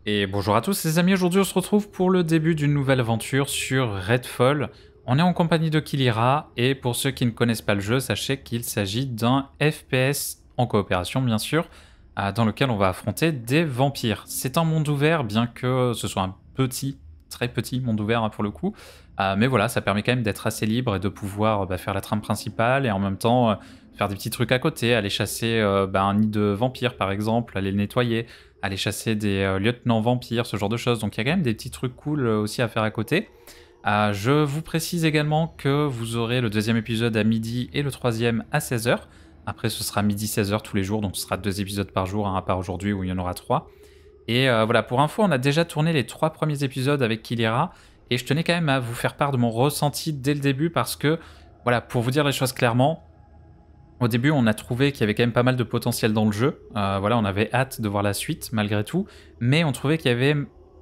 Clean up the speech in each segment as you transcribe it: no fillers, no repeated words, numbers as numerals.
Et bonjour à tous les amis, aujourd'hui on se retrouve pour le début d'une nouvelle aventure sur Redfall. On est en compagnie de Kilira, et pour ceux qui ne connaissent pas le jeu, sachez qu'il s'agit d'un FPS en coopération bien sûr, dans lequel on va affronter des vampires. C'est un monde ouvert, bien que ce soit un petit, très petit monde ouvert pour le coup, mais voilà, ça permet quand même d'être assez libre et de pouvoir faire la trame principale et en même temps faire des petits trucs à côté, aller chasser un nid de vampires par exemple, aller le nettoyer, aller chasser des lieutenants vampires, ce genre de choses. Donc il y a quand même des petits trucs cool aussi à faire à côté. Je vous précise également que vous aurez le deuxième épisode à midi et le troisième à 16h. Après ce sera midi 16h tous les jours, donc ce sera 2 épisodes par jour, à part aujourd'hui où il y en aura 3. Et voilà, pour info, on a déjà tourné les 3 premiers épisodes avec Kilira, et je tenais quand même à vous faire part de mon ressenti dès le début, parce que, voilà, pour vous dire les choses clairement, au début, on a trouvé qu'il y avait quand même pas mal de potentiel dans le jeu. Voilà, on avait hâte de voir la suite, malgré tout. Mais on trouvait qu'il y avait,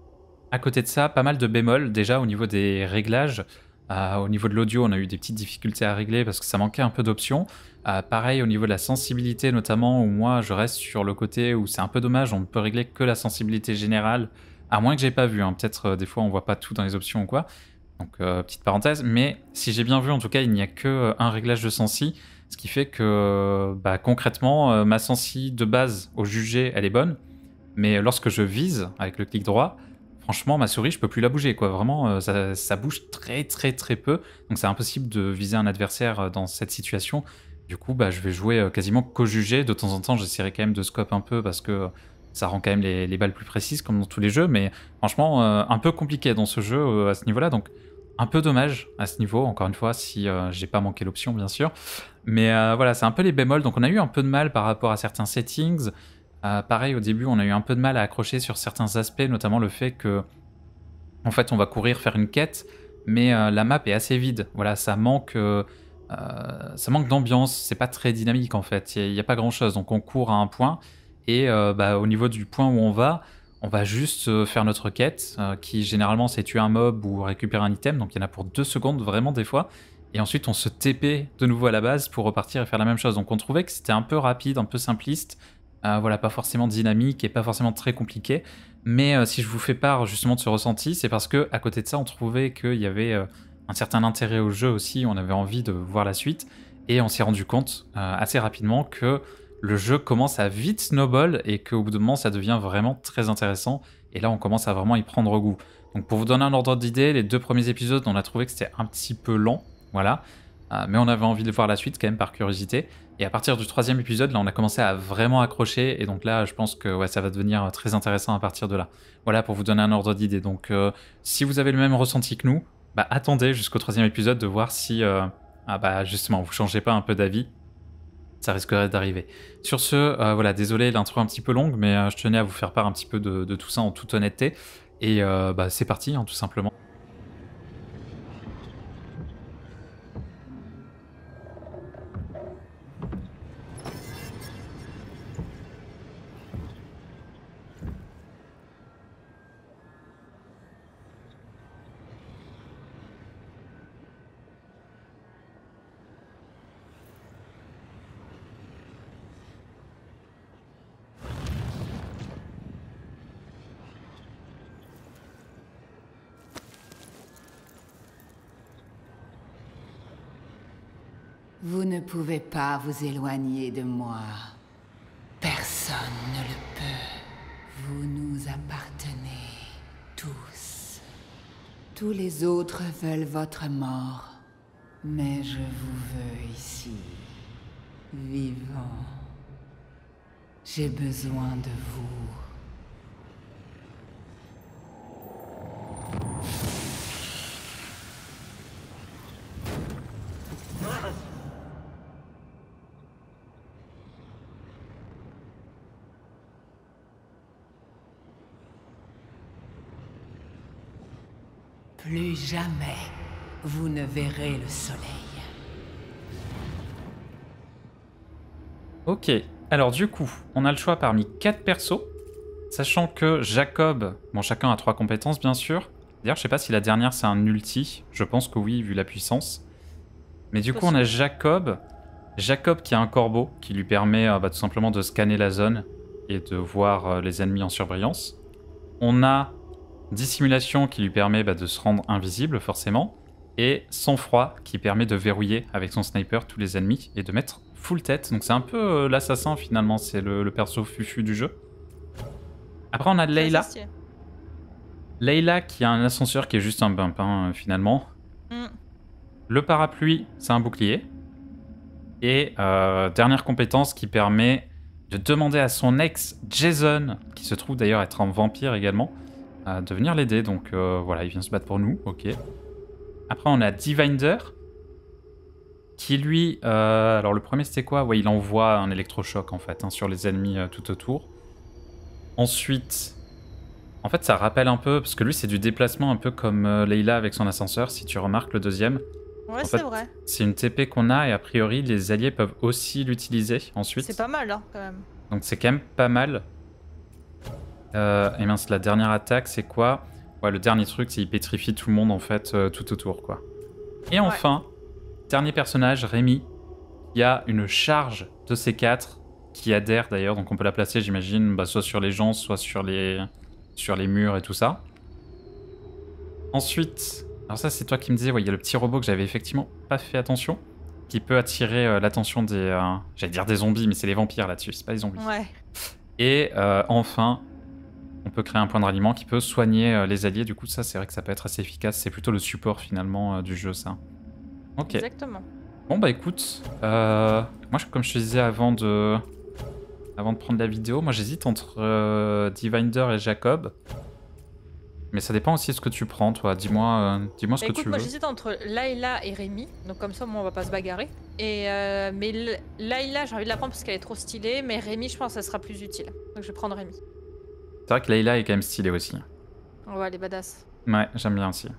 à côté de ça, pas mal de bémols. Déjà, au niveau des réglages, au niveau de l'audio, on a eu des petites difficultés à régler parce que ça manquait un peu d'options. Pareil, au niveau de la sensibilité, notamment, où moi, je reste sur le côté où c'est un peu dommage, on ne peut régler que la sensibilité générale, à moins que j'ai pas vu. Peut-être, des fois, on voit pas tout dans les options ou quoi. Donc, petite parenthèse. Mais si j'ai bien vu, en tout cas, il n'y a que un réglage de sensi. Ce qui fait que concrètement, ma sensi de base au jugé, elle est bonne. Mais lorsque je vise avec le clic droit, franchement, ma souris, je peux plus la bouger, quoi. Vraiment, ça bouge très très très peu. Donc c'est impossible de viser un adversaire dans cette situation. Du coup, je vais jouer quasiment qu'au jugé. De temps en temps, j'essaierai quand même de scope un peu parce que ça rend quand même les balles plus précises, comme dans tous les jeux. Mais franchement, un peu compliqué dans ce jeu à ce niveau-là. Donc un peu dommage à ce niveau, encore une fois, si j'ai pas manqué l'option, bien sûr. Mais voilà, c'est un peu les bémols. Donc on a eu un peu de mal par rapport à certains settings. Pareil, au début, on a eu un peu de mal à accrocher sur certains aspects, notamment le fait que, en fait, on va courir faire une quête, mais la map est assez vide. Voilà, ça manque d'ambiance. C'est pas très dynamique en fait. Il y a pas grand chose. Donc on court à un point et au niveau du point où on va juste faire notre quête, qui généralement c'est tuer un mob ou récupérer un item. Donc il y en a pour 2 secondes vraiment des fois. Et ensuite on se TP de nouveau à la base pour repartir et faire la même chose. Donc on trouvait que c'était un peu rapide, un peu simpliste. Voilà, pas forcément dynamique et pas forcément très compliqué. Mais si je vous fais part justement de ce ressenti, c'est parce que à côté de ça, on trouvait qu'il y avait un certain intérêt au jeu aussi, on avait envie de voir la suite, et on s'est rendu compte assez rapidement que le jeu commence à vite snowball et qu'au bout d'un moment, ça devient vraiment très intéressant, et là, on commence à vraiment y prendre goût. Donc pour vous donner un ordre d'idée, les 2 premiers épisodes, on a trouvé que c'était un petit peu lent, voilà, mais on avait envie de voir la suite quand même par curiosité. Et à partir du 3e épisode, là, on a commencé à vraiment accrocher. Et donc là, je pense que ouais, ça va devenir très intéressant à partir de là. Voilà, pour vous donner un ordre d'idée. Donc, si vous avez le même ressenti que nous, attendez jusqu'au 3e épisode de voir si, justement, vous changez pas un peu d'avis. Ça risquerait d'arriver. Sur ce, voilà, désolé, l'intro un petit peu longue, mais je tenais à vous faire part un petit peu de tout ça en toute honnêteté. Et c'est parti, tout simplement. Vous ne pouvez pas vous éloigner de moi. Personne ne le peut. Vous nous appartenez tous. Tous les autres veulent votre mort. Mais je vous veux ici, vivant. J'ai besoin de vous. Plus jamais, vous ne verrez le soleil. Ok, alors du coup, on a le choix parmi 4 persos, sachant que Jacob, bon chacun a 3 compétences bien sûr. D'ailleurs je sais pas si la dernière c'est un ulti, je pense que oui vu la puissance. Mais du coup on a Jacob qui a un corbeau qui lui permet tout simplement de scanner la zone et de voir les ennemis en surbrillance. On a dissimulation qui lui permet de se rendre invisible forcément. Et sang-froid qui permet de verrouiller avec son sniper tous les ennemis et de mettre full tête. Donc c'est un peu l'assassin finalement, c'est le perso fufu du jeu. Après on a Layla. Layla qui a un ascenseur qui est juste un bump finalement. Le parapluie, c'est un bouclier. Et dernière compétence qui permet de demander à son ex Jason, qui se trouve d'ailleurs être un vampire également, de venir l'aider. Donc voilà, il vient se battre pour nous, ok. Après on a Divinder, qui lui... alors le premier c'était quoi? Ouais, il envoie un électrochoc en fait, sur les ennemis tout autour. Ensuite... En fait ça rappelle un peu, parce que lui c'est du déplacement un peu comme Layla avec son ascenseur, si tu remarques le deuxième. Ouais, c'est vrai. C'est une TP qu'on a et a priori les alliés peuvent aussi l'utiliser ensuite. C'est pas mal hein, quand même. Donc c'est quand même pas mal. Et mince, la dernière attaque c'est quoi? Ouais, le dernier truc c'est qu'il pétrifie tout le monde en fait tout autour quoi. Et enfin, dernier personnage, Rémi, qui a une charge de C4 qui adhère d'ailleurs, donc on peut la placer j'imagine soit sur les gens, soit sur les murs et tout ça. Ensuite, alors ça c'est toi qui me disais, il y a le petit robot que j'avais effectivement pas fait attention, qui peut attirer l'attention des... j'allais dire des zombies, mais c'est les vampires là-dessus, c'est pas les zombies. Ouais. Et enfin, on peut créer un point de ralliement qui peut soigner les alliés, du coup ça c'est vrai que ça peut être assez efficace, c'est plutôt le support finalement du jeu ça. Ok. Exactement. Bon bah écoute, moi comme je te disais avant de prendre la vidéo, moi j'hésite entre Divinder et Jacob. Mais ça dépend aussi de ce que tu prends, toi. Dis-moi ce que tu veux. Moi j'hésite entre Layla et Rémi, donc comme ça moi on va pas se bagarrer. Et mais Layla j'ai envie de la prendre parce qu'elle est trop stylée, mais Rémi je pense que ça sera plus utile. Donc je vais prendre Rémi. C'est vrai que Layla est quand même stylée aussi. Ouais, elle est badass. Ouais, j'aime bien aussi.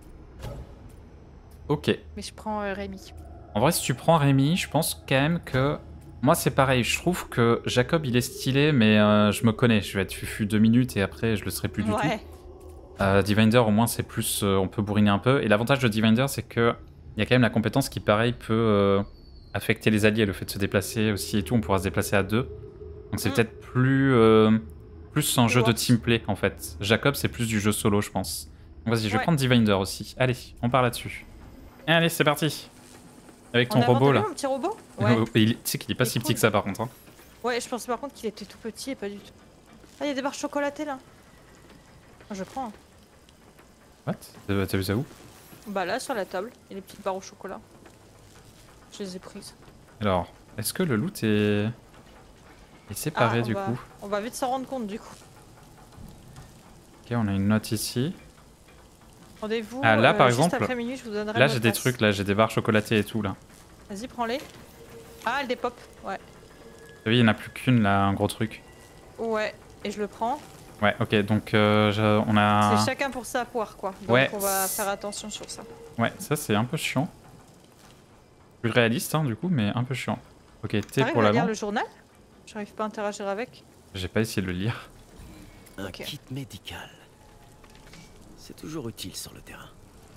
Ok. Mais je prends Rémi. En vrai, si tu prends Rémi, je pense quand même que... Moi c'est pareil, je trouve que Jacob il est stylé, mais je me connais. Je vais être fufu 2 minutes et après je le serai plus du tout. Divinder au moins c'est plus on peut bourriner un peu et l'avantage de Divinder c'est que il y a quand même la compétence qui pareil peut affecter les alliés, le fait de se déplacer aussi et tout, on pourra se déplacer à deux, donc c'est peut-être plus un jeu de teamplay en fait. Jacob c'est plus du jeu solo je pense. Donc vas-y, je vais prendre Divinder aussi, allez on part là-dessus. Allez c'est parti avec ton robot là. Mon petit robot tu sais qu'il est pas si petit que ça par contre hein. Ouais, je pensais par contre qu'il était tout petit et pas du tout. Ah, il y a des barres chocolatées là. Ah, je prends. What? T'as vu ça où? Bah là, sur la table, il y a les petites barres au chocolat. Je les ai prises. Alors, est-ce que le loot est séparé du coup? On va vite s'en rendre compte du coup. Ok, on a une note ici. Rendez-vous là par exemple, après minuit, je vous donnerai là j'ai des trucs, là j'ai des barres chocolatées et tout là. Vas-y, prends-les. Ah, elle dépop, ouais. T'as vu, il n'y en a plus qu'une là, un gros truc. Ouais, et je le prends. Ouais, ok, donc on a... C'est chacun pour sa poire quoi, donc on va faire attention sur ça. Ouais, ça c'est un peu chiant. Plus réaliste du coup, mais un peu chiant. Ok, T pour l'avant. l'avant. Lire le journal? J'arrive pas à interagir avec. J'ai pas essayé de le lire. Un kit médical. C'est toujours utile sur le terrain.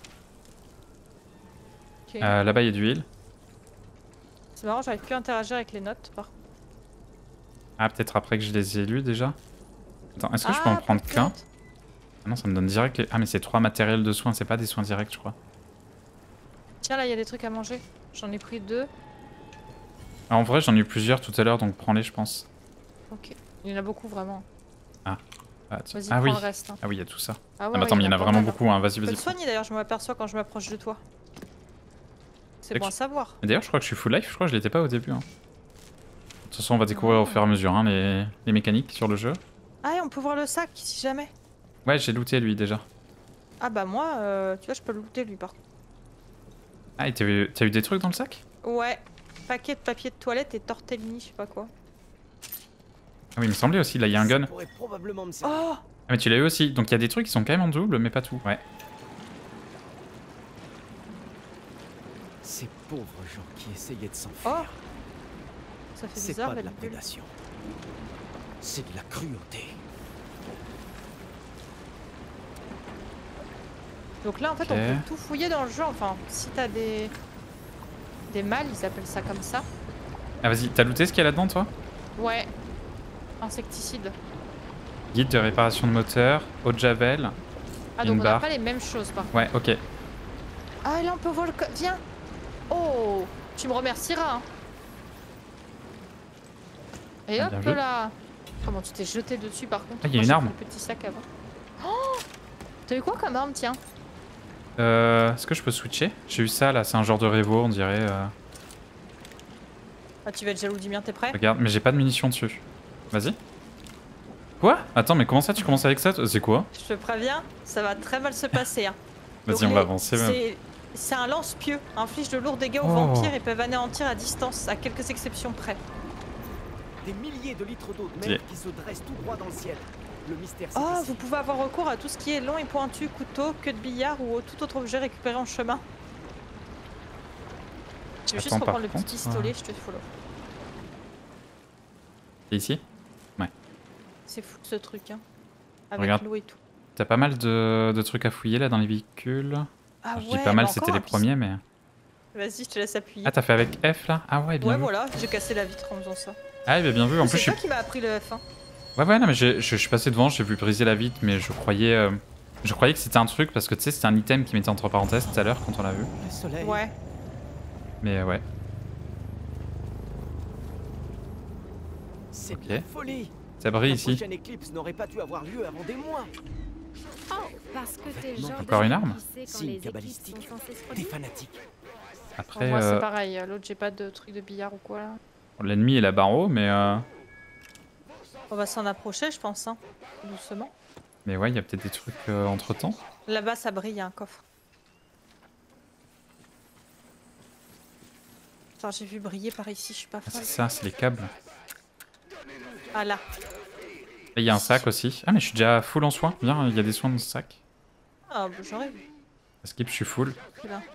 Là-bas il y a du heal. C'est marrant, j'arrive plus à interagir avec les notes par contre. Ah, peut-être après que je les ai lus déjà. Attends, est-ce que je peux en prendre qu'un? Ah non, ça me donne direct... Ah mais c'est 3 matériels de soins, c'est pas des soins directs je crois. Tiens, là il y a des trucs à manger. J'en ai pris 2. En vrai j'en ai eu plusieurs tout à l'heure, donc prends-les je pense. Ok, il y en a beaucoup vraiment. Vas-y, prends le reste. Ah oui, il y a tout ça. Ah, mais attends, mais il y en a vraiment beaucoup, vas-y, vas-y. Je peux te soigner d'ailleurs, je m'aperçois quand je m'approche de toi. C'est bon à savoir. D'ailleurs, je crois que je suis full life, je crois que je l'étais pas au début. De toute façon, on va découvrir au fur et à mesure les mécaniques sur le jeu. Ah, et on peut voir le sac si jamais. Ouais, j'ai looté lui déjà. Ah bah moi, tu vois, je peux le looter lui par contre. Ah, et t'as eu des trucs dans le sac? Ouais, paquet de papier de toilette et tortellini, je sais pas quoi. Ah oui, il me semblait aussi, là il y a un gun. Oh! Ah mais tu l'as eu aussi, donc il y a des trucs qui sont quand même en double, mais pas tout. Ouais. Ces pauvres gens qui essayaient de s'enfuir. Oh! Ça fait bizarre, c'est pas de la prédation. C'est de la cruauté. Donc là en fait on peut tout fouiller dans le jeu, enfin si t'as des mâles, ils appellent ça comme ça. Ah vas-y, t'as looté ce qu'il y a là-dedans toi? Ouais. Insecticide. Guide de réparation de moteur, eau de javel. Ah, Une donc on n'a barre. pas les mêmes choses par contre. Ouais, ok. Ah, là on peut voir le. Viens. Oh, tu me remercieras. Hein. Et Ah, hop bien joué. là. Comment tu t'es jeté dessus par contre? Ah, il y a Moi, une j'ai arme. pris le petit sac avant. Oh, t'as eu quoi comme arme, tiens? Est-ce que je peux switcher? J'ai eu ça là, c'est un genre de Revo, on dirait. Ah, tu vas être jaloux du mien, t'es prêt? Regarde, mais j'ai pas de munitions dessus. Vas-y. Quoi? Attends, mais comment ça tu commences avec ça? C'est quoi? Je te préviens, ça va très mal se passer. Hein. Vas-y, Donc, on va avancer même. C'est un lance-pieu, inflige de lourds dégâts aux Oh. vampires et peuvent anéantir à distance, à quelques exceptions près. Des milliers de litres d'eau de Stylé. mer qui se dressent tout droit dans le ciel. Le mystère c'est Oh, ici. vous pouvez avoir recours à tout ce qui est long et pointu, couteau, queue de billard ou tout autre objet récupéré en chemin. Je vais juste Attends, par reprendre le petit contre, pistolet, je te follow. C'est ici? C'est fou ce truc, hein. Avec Regarde. l'eau et tout. T'as pas mal de trucs à fouiller là dans les véhicules. Ah Je ouais, dis pas mal, mais c'était encore les un premiers, mais. Vas-y, je te laisse appuyer. Ah, t'as fait avec F là? Ah ouais, bien Ouais, vu. voilà, j'ai cassé la vitre en faisant ça. Ah, bah, bien vu. En plus, C'est je suis. toi qui m'as appris le F1. Ouais, non, mais je suis passé devant, j'ai vu briser la vitre, mais je croyais que c'était un truc parce que tu sais, c'était un item qui mettait entre parenthèses tout à l'heure quand on l'a vu. Le soleil. Ouais. Mais ouais. C'est Ok. de la folie. Ça brille La ici. prochaine éclipse n'aurait pas dû avoir lieu avant des mois. Oh, parce que t'es le genre Encore de une mec arme qui sait quand Signe les équipes cabalistique. sont censées se Des produire. fanatiques. Après, Moi, c'est pareil. L'autre, j'ai pas de truc de billard ou quoi là. l'ennemi est là-bas en haut, On va s'en approcher, je pense, hein. Doucement. mais ouais, il y a peut-être des trucs entre temps. Là-bas, ça brille, il y a un coffre. Attends, j'ai vu briller par ici, je suis pas Ah, c'est folle. ça, c'est les câbles. Ah là. Et il y a un sac aussi. Ah, mais je suis déjà full en soins. Viens, il y a des soins dans ce sac. Ah, bah, j'aurais vu. Skip, je suis full. C'est là.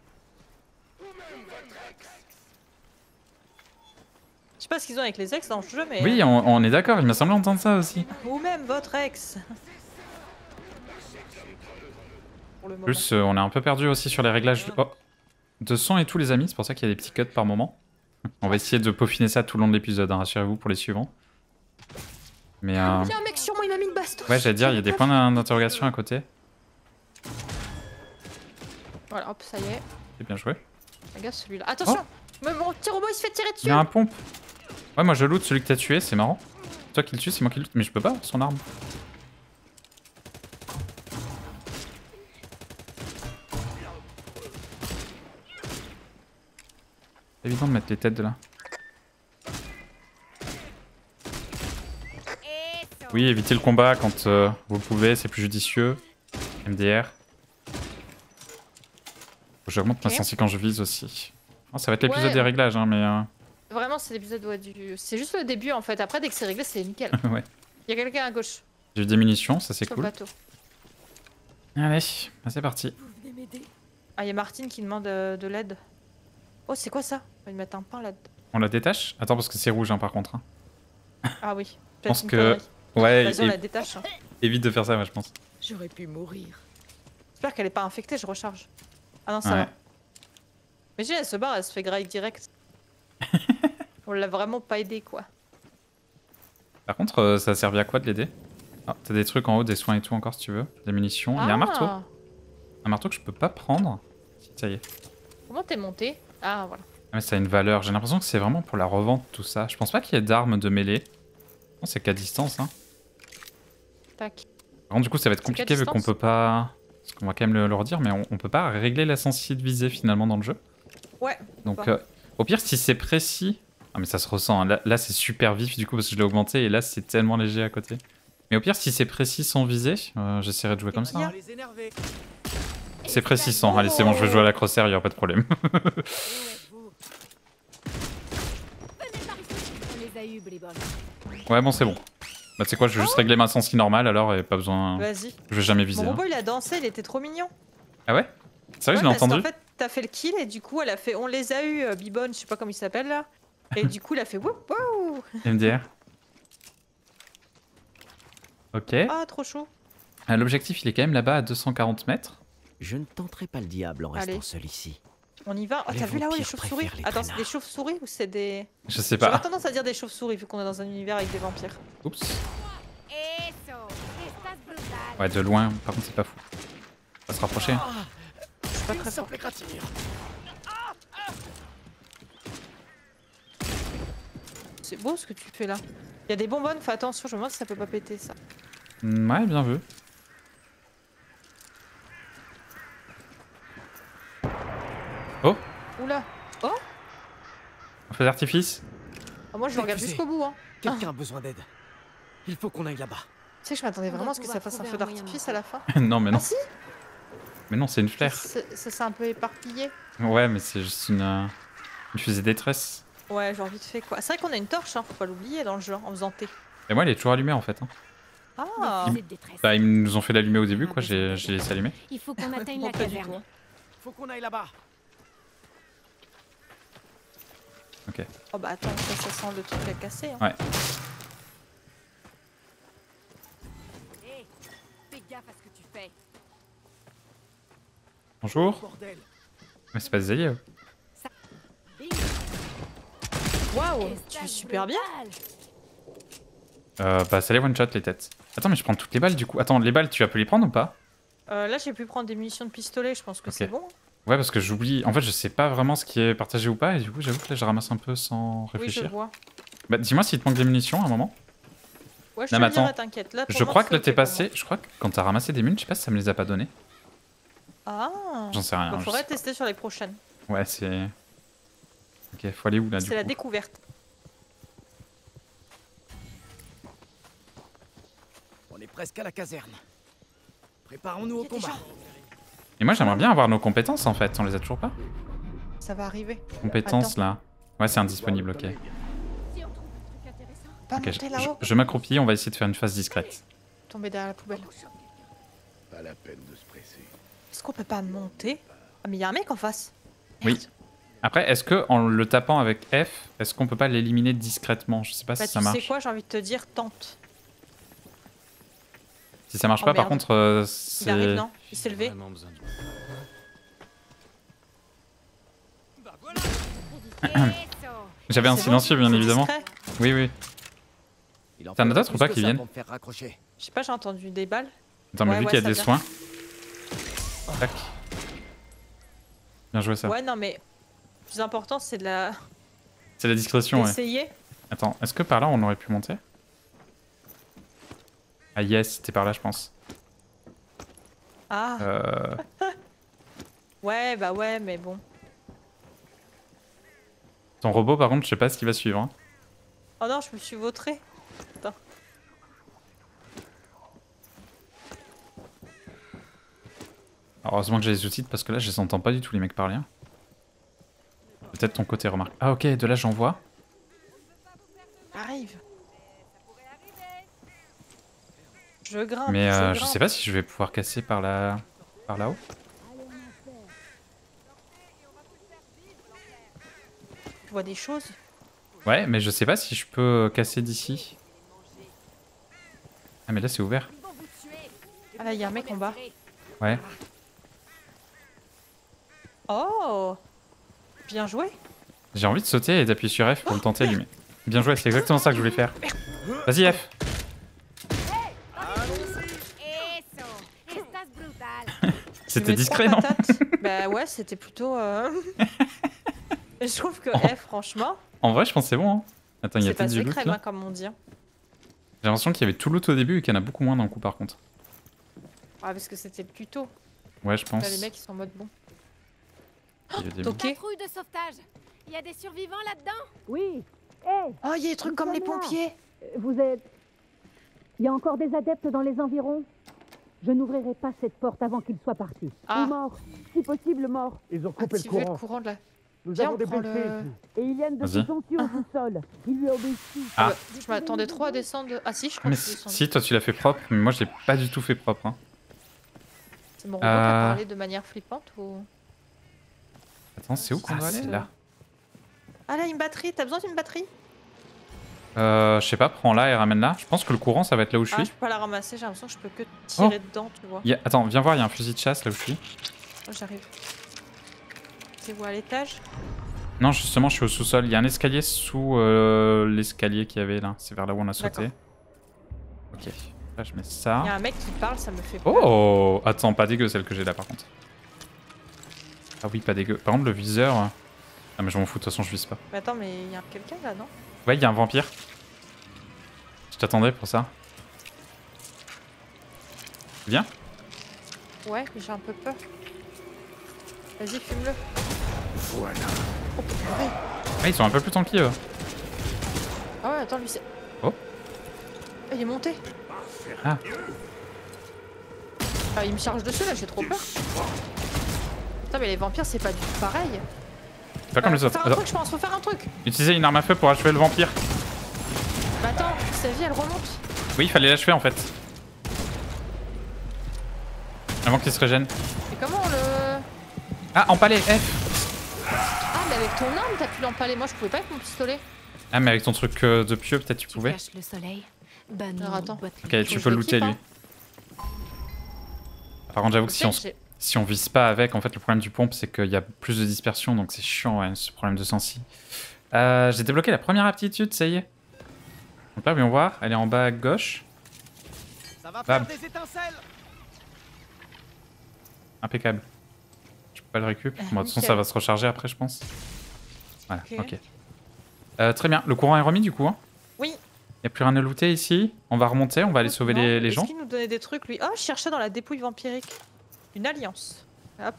Je sais pas ce qu'ils ont avec les ex dans le jeu, mais. Oui, on est d'accord, il m'a semblé entendre ça aussi. Ou même votre ex. Pour le moment. Plus, on est un peu perdu aussi sur les réglages de son et tout, les amis. C'est pour ça qu'il y a des petits cuts par moment. On va essayer de peaufiner ça tout le long de l'épisode, hein, rassurez-vous pour les suivants. Mais Il y a un mec sur moi, il m'a mis une bastos. ouais, j'allais dire, il y a des points d'interrogation à côté. Voilà, hop, ça y est. C'est bien joué. Regarde celui-là. Attention. Mais mon petit robot, il se fait tirer Il dessus. y a un pompe. Ouais, moi je loot celui que t'as tué, c'est marrant. C'est toi qui le tue, c'est moi qui le tue. Mais je peux pas avoir son arme. C'est évident de mettre les têtes de là. Oui, évitez le combat quand vous pouvez, c'est plus judicieux. MDR. J'augmente ma Ok. sensi quand je vise aussi. Oh, ça va être l'épisode Ouais. des réglages, hein, mais Vraiment, c'est l'épisode ouais, du. C'est juste le début en fait. Après, dès que c'est réglé, c'est nickel. ouais. Il y a quelqu'un à gauche J'ai eu des munitions, ça c'est sur cool. le bateau. Allez, bah, c'est parti. Vous venez m'aider? Ah, il y a Martine qui demande de l'aide. Oh, c'est quoi ça? On va lui mettre un pain là. On la détache? Attends, parce que c'est rouge hein, par contre. Hein. Ah oui. pense Peut-être que- une connerie. Ouais, Vas-y, on la détache. Hein. évite de faire ça, moi je pense. J'aurais pu mourir. J'espère qu'elle est pas infectée, je recharge. Ah non, ça Ouais. va. Mais elle se barre, elle se fait graille direct. On l'a vraiment pas aidé quoi. Par contre, ça a servi à quoi de l'aider? Ah, t'as des trucs en haut, des soins et tout encore si tu veux. Des munitions. Il y a un marteau. Ah, Un marteau que je peux pas prendre. Si, ça y est. comment t'es monté? Ah voilà. Ah, mais ça a une valeur. J'ai l'impression que c'est vraiment pour la revente tout ça. Je pense pas qu'il y ait d'armes de mêlée. Non, c'est qu'à distance. Hein. Tac. Par contre, du coup, ça va être C'est qu'à compliqué vu qu'on distance. peut pas. Parce qu'on va quand même le redire, mais on peut pas régler la sensibilité de visée finalement dans le jeu. Ouais. Donc, Pas. au pire, si c'est précis. Ah, mais ça se ressent. Hein. Là c'est super vif du coup parce que je l'ai augmenté et là, c'est tellement léger à côté. Mais au pire, si c'est précis sans viser, j'essaierai de jouer comme ça. hein. Les énerver. C'est précis sans. Allez, c'est bon, je vais jouer à la crosshair, il y aura pas de problème. On les a eu, Blibon. Ouais, bon, c'est bon. Bah, tu sais quoi, je vais juste régler ma sensi normale alors et pas besoin. Vas-y. Je vais jamais viser. Mon hein. robot il a dansé, il était trop mignon. Ah ouais? C'est vrai, Ouais, je l'ai parce entendu. qu'en fait, t'as fait le kill et du coup, elle a fait. On les a eu, Bibone, je sais pas comment il s'appelle là. Et du coup, il a fait woup wouh. MDR. Ok. Ah, trop chaud. L'objectif, il est quand même là-bas à 240 mètres. Je ne tenterai pas le diable en restant Allez. seul ici. On y va. Oh, Les t'as vu là-haut les vampires chauves-souris? préfèrent les Attends, c'est traînards. des chauves-souris ou c'est des. Je sais J'aurais pas. tendance à dire des chauves-souris vu qu'on est dans un univers avec des vampires. Oups. Et Ouais, de loin, par contre, c'est pas fou. On va se rapprocher. C'est pas très fort. Simple égratignure. C'est beau ce que tu fais là. Il y a des bonbonnes, fais attention, je me demande si ça peut pas péter ça. Ouais, bien vu. Oh, Oula. Oh un feu d'artifice. Ah, moi je le regarde Excusez. jusqu'au bout hein. Quelqu'un a besoin d'aide. Il faut qu'on aille là-bas. Tu sais que je m'attendais On vraiment doit à ce que ça pouvoir fasse un trouver feu un moyen d'artifice de à la fin. Non, mais non. Ah si. Mais non, c'est une flare. Ça s'est un peu éparpillé. Ouais, mais c'est juste une fusée détresse. Ouais, genre vite fait quoi. C'est vrai qu'on a une torche, hein, faut pas l'oublier dans le jeu, hein, en faisant thé. Et moi, elle est toujours allumée en fait. Hein. Ah Fusée de détresse. Bah, ils nous ont fait l'allumer au début, quoi. J'ai laissé allumer. Il faut qu'on atteigne Non, la pas du caverne. tout. Faut qu'on aille là-bas. Ok. Oh bah attends, ça sent le truc à casser. Hein. Ouais. Hé, fais gaffe à ce que tu fais. Bonjour. Bordel. Mais c'est pas des alliés. eux. Bing. Waouh, tu fais super bien. Bah, ça les one shot les têtes. Attends, mais je prends toutes les balles du coup. Attends, les balles, tu vas pu les prendre ou pas? Là j'ai pu prendre des munitions de pistolet, je pense que Ok. c'est bon. Ouais, parce que j'oublie. En fait, je sais pas vraiment ce qui est partagé ou pas, et du coup, j'avoue que là, je ramasse un peu sans Oui, je réfléchir. vois. Bah, dis-moi s'il te manque des munitions à un moment. Ouais, je Non, te mais le dirai, attends. t'inquiète. Là, pour Je moi, crois que c'est là, t'es ok pour passé. Je crois que quand t'as ramassé des munes, je sais pas si ça me les a pas donné. moi. Ah. J'en sais rien. Bah, je faudrait sais pas. tester sur les prochaines. Ouais, c'est. Ok, faut aller où là du C'est la coup? découverte. On est presque à la caserne. Préparons-nous au Il y a des combat. gens. Et moi, j'aimerais bien avoir nos compétences en fait. On les a toujours pas? Ça va arriver. Compétences là. Ouais, c'est indisponible, ok. Si on trouve un truc intéressant. Pas Ok, monter là-haut. je m'accroupis, on va essayer de faire une phase discrète. Tomber derrière la poubelle. Pas la peine de se presser. Est-ce qu'on peut pas monter? Ah mais il y a un mec en face. Oui. Après, est-ce que en le tapant avec F, est-ce qu'on peut pas l'éliminer discrètement? Je sais pas Bah si ça tu sais marche. quoi, j'ai envie de te dire tente. Si ça marche Oh, pas, par merde. contre, Il arrive c'est. non? Il s'est levé. Vraiment besoin de... J'avais un C'est silencieux, bon, bien c'est évidemment. discret. Oui, oui. Il en T'en as faudrait d'autres ou plus pas que qui ça viennent pour me faire raccrocher. Je sais pas, j'ai entendu des balles. Attends, mais Ouais, vu ouais, qu'il y a ça des vient. soins. Tac. Bien joué ça. Ouais non mais le plus important c'est de la C'est la discrétion, ouais. d'essayer. Attends, est-ce que par là on aurait pu monter? Ah yes, c'était par là, je pense. Ah ouais bah ouais mais bon. Ton robot, par contre, je sais pas ce qu'il va suivre. Hein. Oh non je me suis vautré. Attends. Alors, heureusement que j'ai les outils parce que là, je les entends pas du tout les mecs parler. Hein. Peut-être ton côté remarque. Ah ok, de là j'en vois. Arrive. Je grimpe. Mais je grimpe. sais pas si je vais pouvoir casser par là, par là-haut. Tu vois des choses. Ouais, mais je sais pas si je peux casser d'ici. Ah mais là c'est ouvert. Ah là il y a un mec en bas. Ouais. Oh bien joué. J'ai envie de sauter et d'appuyer sur F pour le tenter d'allumer. Bien joué, c'est exactement ça que je voulais faire. Vas-y F. C'était Tu mets discret, trois non? patates. Bah ouais c'était plutôt... Je trouve que Oh. franchement, En vrai, je pense que c'est bon. Hein. Attends, il y a c'est peut-être pas du loot crème là. hein, comme on dit. Hein. J'ai l'impression qu'il y avait tout loot au début et qu'il y en a beaucoup moins d'un coup par contre. Ah parce que c'était plus tôt. Ouais, je pense. Là les mecs ils sont en mode bon. Il y a des- Ok. Patrouille de sauvetage. Il y a des survivants là-dedans. Oui. Hé, Oh il y a des trucs comme les sommes là. pompiers. vous êtes... Il y a encore des adeptes dans les environs. Je n'ouvrirai pas cette porte avant qu'ils soient partis. Ah. Ou morts. Si possible, morts. Ils ont coupé le Activer le courant. courant de la... Nous Viens, avons des on prend blessés le- ici. Et Iliane de Vas-y. se sont tués au sous-sol. Il lui a obéi. Ah. Je m'attendais trop à descendre... Ah si je crois Mais que je suis descendue. si, toi tu l'as fait propre, mais moi je l'ai pas du tout fait propre. Hein. C'est mon robot qui a Euh. parlé de manière flippante ou... Attends, c'est où qu'on doit aller là? Ah là une batterie, t'as besoin d'une batterie? Je sais pas, prends là et ramène là. Je pense que le courant ça va être là où je Ah suis. je peux pas la ramasser, j'ai l'impression que je peux que tirer dedans tu vois. Attends, viens voir, il y a un fusil de chasse là où je suis. Oh, j'arrive. C'est où à l'étage? Non, justement, je suis au sous-sol. Il y a un escalier sous l'escalier qu'il y avait là. C'est vers là où on a sauté. D'accord. Ok. Là, je mets Il ça. y a un mec qui parle, ça me fait peur. Oh! Attends, pas dégueu celle que j'ai là par contre. Ah oui, pas dégueu. Par contre, le viseur. Ah, mais je m'en fous, de toute façon, je vise pas. Mais attends, mais il y a quelqu'un là, non? Ouais, il y a un vampire. Je t'attendais pour ça. Viens. Ouais, mais j'ai un peu peur. Vas-y, fume-le. Voilà. Oh, purée. Ah, ils sont un peu plus tranquilles. Ah ouais, attends, lui c'est... Oh. Ah, il est monté. Ah. Ah, il me charge dessus là, j'ai trop peur. Putain, mais les vampires, c'est pas du tout pareil. Pas comme les Faut autres. faire un Attends. truc, je pense, faut faire un truc. Utiliser une arme à feu pour achever le vampire. Bah attends, sa vie elle remonte. Oui, il fallait l'achever en fait. Avant qu'il se régène. Mais comment on le... Ah, empalé, F. Ah, mais avec ton arme, t'as pu l'empaler. Moi, je pouvais pas avec mon pistolet. Ah, mais avec ton truc de pieux, peut-être tu pouvais. caches le soleil. Bonne Alors, attends. boîte. Ok, Faut tu que peux je le looter l'équipe, lui. Par contre, j'avoue que si on vise pas avec, en fait, le problème du pompe, c'est qu'il y a plus de dispersion, donc c'est chiant, ouais, ce problème de sensi. J'ai débloqué la première aptitude, ça y est. Donc là, voyons voir, elle est en bas à gauche. Ça va Bam. faire des étincelles. Impeccable. Je peux pas le récup. Bon, de toute façon, nickel. ça va se recharger après, je pense. Voilà, Ok. ok. Très bien, le courant est remis du coup. Hein. Oui. Y a plus rien à looter ici. On va remonter, on va aller sauver Non, les gens. Est-ce qu'il nous donnait des trucs, lui? Ah, je cherchais dans la dépouille vampirique. Une alliance. Hop.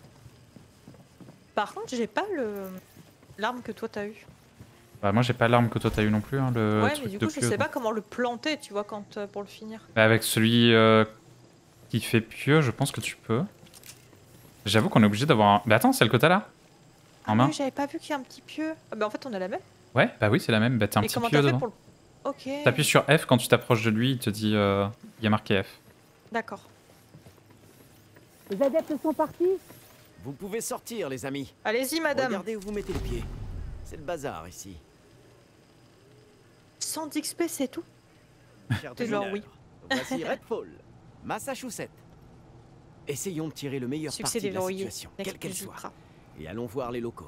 Par contre, j'ai pas le... l'arme que toi t'as eu. Bah, moi, j'ai pas l'arme que toi t'as eu non plus, hein, le Ouais, truc mais du de coup, je pieux, sais pas donc. comment le planter, tu vois, quand pour le finir. Bah, avec celui qui fait pieux, je pense que tu peux. J'avoue qu'on est obligé d'avoir un... Bah attends, c'est le que t'as là en main. Oui, j'avais pas vu qu'il y a un petit pieu. Ah, bah en fait, on a la même. Ouais, bah oui, c'est la même. Bah t'as un Et petit comment pieux t'as fait devant. pour le... Ok. T'appuies sur F quand tu t'approches de lui, il te dit... Il y a marqué F. D'accord. Les adeptes sont partis. Vous pouvez sortir, les amis. Allez-y, madame. Regardez où vous mettez les pieds. C'est le bazar ici. 100 XP, c'est tout. Cher T'es genre demineur, voici Redfall, Massachusetts. Essayons de tirer le meilleur Succès parti de la déverrouillé. situation, quelle Next qu'elle plus soit. ultra. Et allons voir les locaux.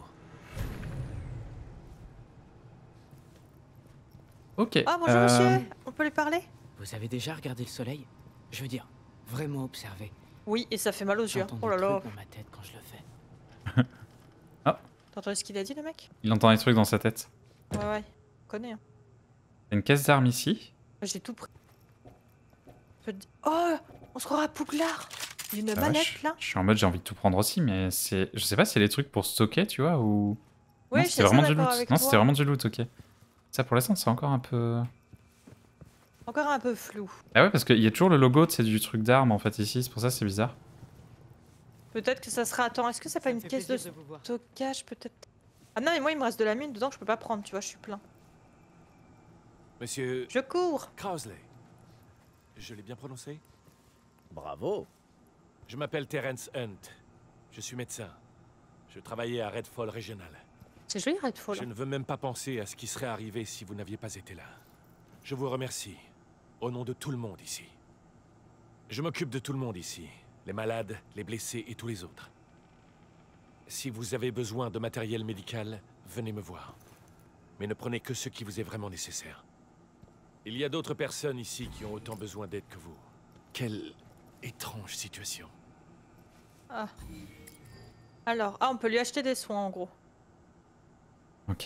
Ok. Ah, bonjour, monsieur. On peut lui parler? Vous avez déjà regardé le soleil? Je veux dire, vraiment observé. Oui, et ça fait mal aux yeux. J'entends Oh là des là. trucs dans ma tête quand je le fais. T'as entendu ce qu'il a dit, le mec? Il entend des trucs dans sa tête. Ouais, ouais. On connaît, hein. Il y a une caisse d'armes ici. J'ai tout pris. Oh, on se croirait à Poudlard. Il y a une Ah ouais, manette, là. je suis en mode j'ai envie de tout prendre aussi, mais c'est... Je sais pas si c'est les trucs pour stocker, tu vois, ou... Ouais, non, je c'était suis vraiment assez du d'accord loot. avec Non, toi. c'était vraiment du loot, ok. Ça, pour l'instant, c'est encore un peu... Encore un peu flou. Ah ouais, parce qu'il y a toujours le logo, c'est du truc d'armes, en fait, ici. C'est pour ça c'est bizarre. Peut-être que ça sera... Attends, est-ce que c'est pas une caisse de stockage, peut-être? Ah non, mais moi, il me reste de la mine dedans que je peux pas prendre, tu vois, je suis plein. Monsieur Je cours. Krausley. Je l'ai bien prononcé? Bravo. Je m'appelle Terence Hunt. Je suis médecin. Je travaillais à Redfall Régional. C'est joli, Redfall. Je ne veux même pas penser à ce qui serait arrivé si vous n'aviez pas été là. Je vous remercie, au nom de tout le monde ici. Je m'occupe de tout le monde ici, les malades, les blessés et tous les autres. Si vous avez besoin de matériel médical, venez me voir. Mais ne prenez que ce qui vous est vraiment nécessaire. Il y a d'autres personnes ici qui ont autant besoin d'aide que vous. Quelle étrange situation. Ah. Alors, on peut lui acheter des soins, en gros. Ok.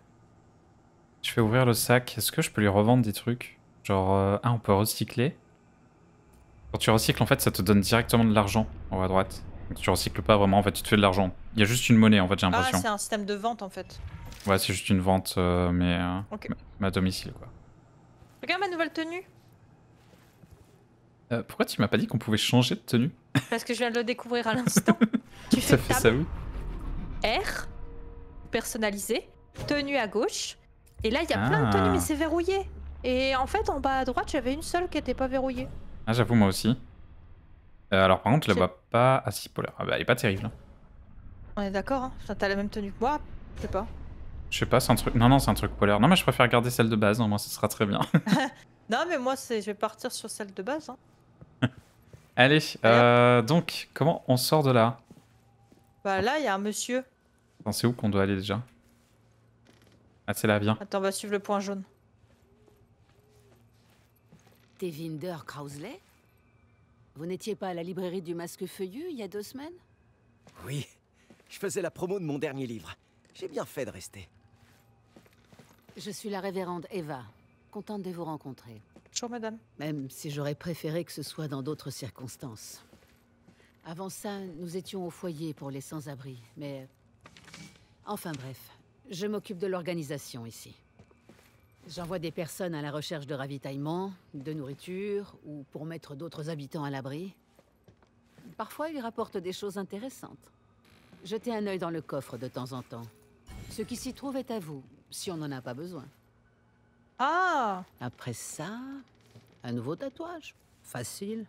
Je fais ouvrir le sac. Est-ce que je peux lui revendre des trucs? Genre... Ah, on peut recycler. Quand tu recycles, en fait, ça te donne directement de l'argent en haut à droite. Donc tu recycles pas vraiment, en fait, tu te fais de l'argent. Il y a juste une monnaie, en fait, j'ai Ah, l'impression. c'est un système de vente, en fait. Ouais, c'est juste une vente, mais... Ok. mais à domicile, quoi. Regarde ma nouvelle tenue. Pourquoi tu m'as pas dit qu'on pouvait changer de tenue? Parce que je viens de le découvrir à l'instant. Tu Ça fais fait table ça où? R, personnalisé, tenue à gauche. Et là, il y a plein de tenues, mais c'est verrouillé. Et en fait, en bas à droite, j'avais une seule qui était pas verrouillée. Ah, j'avoue, moi aussi. Alors, par contre, je la C'est- vois pas... Ah si, polaire. Ah bah, elle est pas terrible. Hein. On est d'accord, hein? Enfin, t'as la même tenue que moi? Je sais pas. Je sais pas, c'est un truc... Non, non, c'est un truc polaire. Non, mais je préfère garder celle de base, hein, moi, ce sera très bien. Non, mais moi, je vais partir sur celle de base. Hein. Allez, donc, comment on sort de là? Bah là, il y a un monsieur. Attends, c'est où qu'on doit aller déjà? Ah, c'est là, viens. Attends, on va suivre le point jaune. Tevinder Krausley? Vous n'étiez pas à la librairie du Masque Feuillu il y a 2 semaines? Oui, je faisais la promo de mon dernier livre. J'ai bien fait de rester. Je suis la révérende Eva. Contente de vous rencontrer. Bonjour madame. Même si j'aurais préféré que ce soit dans d'autres circonstances. Avant ça, nous étions au foyer pour les sans-abri, mais... Enfin bref, je m'occupe de l'organisation ici. J'envoie des personnes à la recherche de ravitaillement, de nourriture, ou pour mettre d'autres habitants à l'abri. Parfois, ils rapportent des choses intéressantes. Jetez un œil dans le coffre de temps en temps. Ce qui s'y trouve est à vous, si on n'en a pas besoin. Ah! Après ça, un nouveau tatouage. Facile.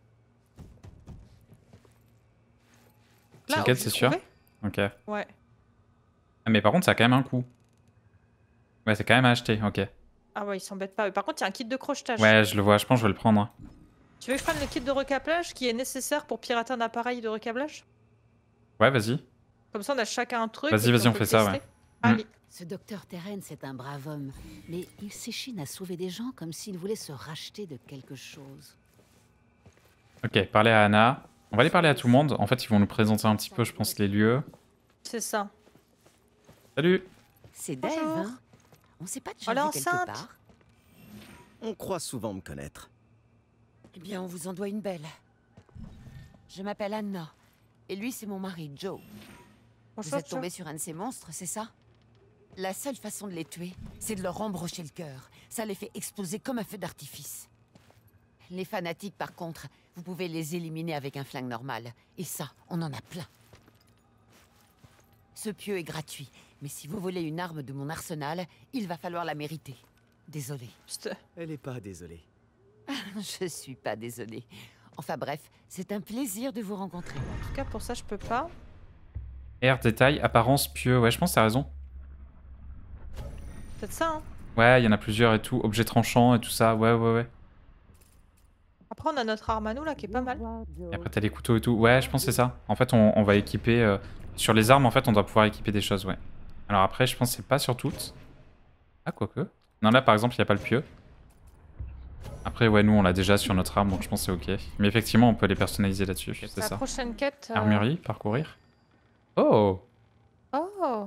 C'est Là, lequel, j'ai c'est sûr? trouvé. Ok. Ouais. Ah, mais par contre, ça a quand même un coût. Ouais, c'est quand même à acheter, ok. Ah ouais, il s'embête pas. Par contre, il y a un kit de crochetage. Ouais, je le vois, je pense que je vais le prendre. Hein. Tu veux que je prenne le kit de recablage qui est nécessaire pour pirater un appareil de recablage? Ouais, vas-y. Comme ça, on a chacun un truc. Vas-y, et puis vas-y, on peut fait le ça, tester. ouais. Allez. Ce docteur Terrence est un brave homme, mais il s'échine à sauver des gens comme s'il voulait se racheter de quelque chose. Ok, parler à Anna. On va aller parler à tout le monde. En fait, ils vont nous présenter un petit peu, je pense, les lieux. C'est ça. Salut! C'est Dave, Bonjour. hein? On s'est pas déjà Elle est vu quelque enceinte. part? On croit souvent me connaître. Eh bien, on vous en doit une belle. Je m'appelle Anna. Et lui, c'est mon mari, Joe. Vous Bonjour, êtes tombé sur un de ces monstres, c'est ça? La seule façon de les tuer, c'est de leur embrocher le cœur. Ça les fait exploser comme un feu d'artifice. Les fanatiques, par contre, vous pouvez les éliminer avec un flingue normal. Et ça, on en a plein. Ce pieu est gratuit. Mais si vous volez une arme de mon arsenal, il va falloir la mériter. Désolé. Elle est pas désolée. Je suis pas désolée. Enfin bref, c'est un plaisir de vous rencontrer. En tout cas, pour ça, je peux pas. Air, détail, apparence, pieux. Ouais, je pense que t'as raison. Peut-être ça, hein. Ouais, il y en a plusieurs et tout. Objets tranchants et tout ça. Ouais, ouais, ouais. Après, on a notre arme à nous, là, qui est pas mal. Et après, t'as les couteaux et tout. Ouais, je pense que c'est ça. En fait, on va équiper... Sur les armes, en fait, on doit pouvoir équiper des choses, ouais. Alors après, je pense que c'est pas sur toutes. Ah, quoique. Non, là, par exemple, il n'y a pas le pieu. Après, ouais, nous, on l'a déjà sur notre arme, donc je pense que c'est ok. Mais effectivement, on peut les personnaliser là-dessus, c'est La ça. prochaine quête... Armurerie, parcourir. Oh! Oh!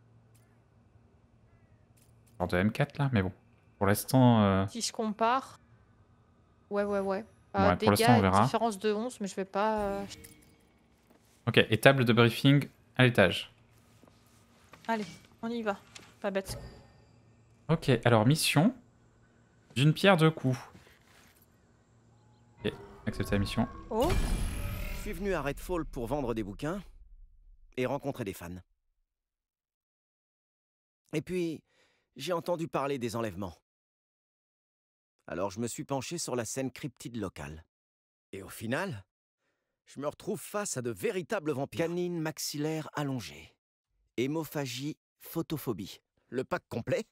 Genre de M4, là, mais bon. Pour l'instant... Si je compare... Ouais. Ouais, pour dégâts, l'instant, on verra. différence de 11, mais je vais pas... Ok, et table de briefing à l'étage. Allez, on y va. Pas bête. Ok, alors mission. D'une pierre deux coups. Ok, accepter la mission. Oh! Je suis venu à Redfall pour vendre des bouquins et rencontrer des fans. Et puis, j'ai entendu parler des enlèvements. Alors je me suis penché sur la scène cryptide locale. Et au final, je me retrouve face à de véritables vampires. Canines maxillaires allongées. Hémophagie, photophobie. Le pack complet.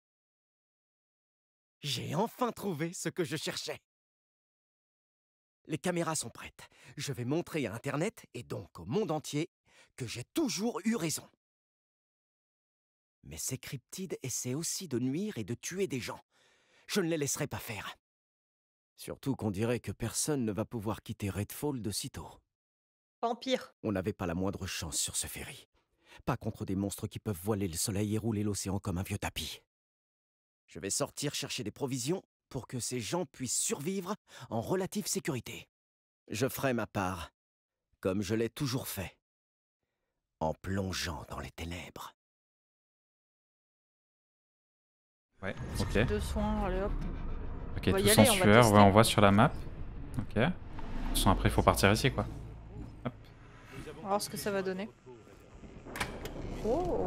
J'ai enfin trouvé ce que je cherchais. Les caméras sont prêtes. Je vais montrer à Internet, et donc au monde entier, que j'ai toujours eu raison. Mais ces cryptides essaient aussi de nuire et de tuer des gens. Je ne les laisserai pas faire. Surtout qu'on dirait que personne ne va pouvoir quitter Redfall de sitôt. Vampire. On n'avait pas la moindre chance sur ce ferry. Pas contre des monstres qui peuvent voiler le soleil et rouler l'océan comme un vieux tapis. Je vais sortir chercher des provisions pour que ces gens puissent survivre en relative sécurité. Je ferai ma part, comme je l'ai toujours fait, en plongeant dans les ténèbres. Ouais, ok. De soins, allez hop. Ok, On va y tous en aller, on va sueur, tester. ouais, on voit sur la map. Ok. De toute façon, après, il faut partir ici, quoi. On va voir ce que ça va donner. Oh!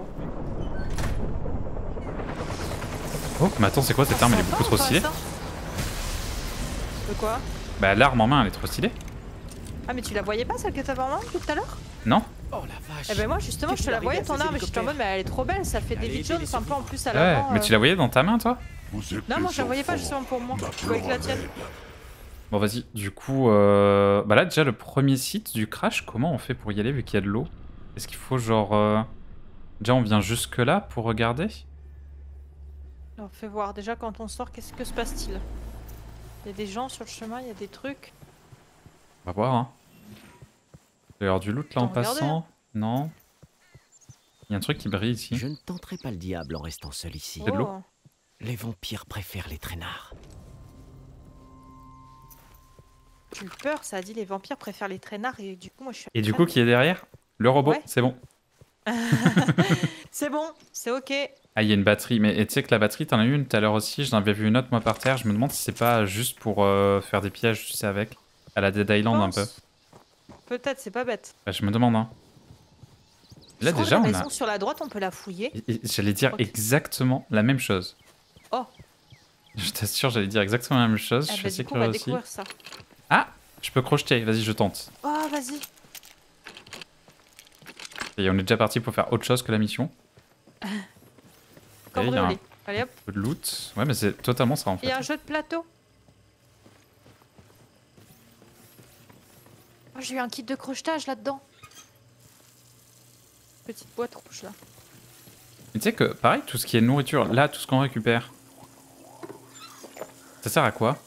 Oh, mais attends, c'est quoi cette arme? Elle est beaucoup trop stylée. De quoi? Bah, l'arme en main, elle est trop stylée. Ah, mais tu la voyais pas celle que t'avais en main tout à l'heure? Non? Oh la vache! Eh ben moi justement je te la voyais ton arme et j'étais en mode mais elle est trop belle, ça fait David Jones un peu en plus à Ouais, l'avant. mais tu la voyais dans ta main, toi? Non moi je la voyais pas justement pour moi, je voyais que la tienne. Bon, vas-y, du coup, bah là, déjà, le premier site du crash, comment on fait pour y aller vu qu'il y a de l'eau? Est-ce qu'il faut, genre... Déjà, on vient jusque-là pour regarder? Alors fais voir déjà quand on sort qu'est-ce que se passe-t-il? Il y a des gens sur le chemin, il y a des trucs. On va voir, hein. Il y a du loot là en Attends, regardez, passant. Non. Il y a un truc qui brille ici. Je ne tenterai pas le diable en restant seul ici. C'est de l'eau. Oh. Les vampires préfèrent les traînards. J'ai eu peur, ça a dit les vampires préfèrent les traînards et du coup moi je suis... Et du coup, qui est derrière? Le robot, Ouais. c'est bon. C'est bon, c'est ok. Ah, il y a une batterie. Mais tu sais que la batterie, t'en as eu une tout à l'heure aussi. J'en avais vu une autre moi par terre. Je me demande si c'est pas juste pour faire des pièges, tu sais, avec. À la Dead Island un peu. Peut-être, c'est pas bête. Bah, je me demande, hein. Là Je crois que déjà, la on maison a. sur la droite, on peut la fouiller. J'allais dire Ok. exactement la même chose. Oh. Je t'assure, j'allais dire exactement la même chose. Ah Je suis bah, assez du coup, on va curieux aussi. découvrir ça. Ah, je peux crocheter. Vas-y, je tente. Oh, vas-y. Et on est déjà parti pour faire autre chose que la mission. Comme il y a un brûlé. Allez hop. peu de loot. Ouais, mais c'est totalement ça en Il y fait. a un jeu de plateau. Oh, j'ai eu un kit de crochetage là-dedans. Petite boîte rouge là. Mais tu sais que, pareil, tout ce qui est nourriture, là, tout ce qu'on récupère, ça sert à quoi?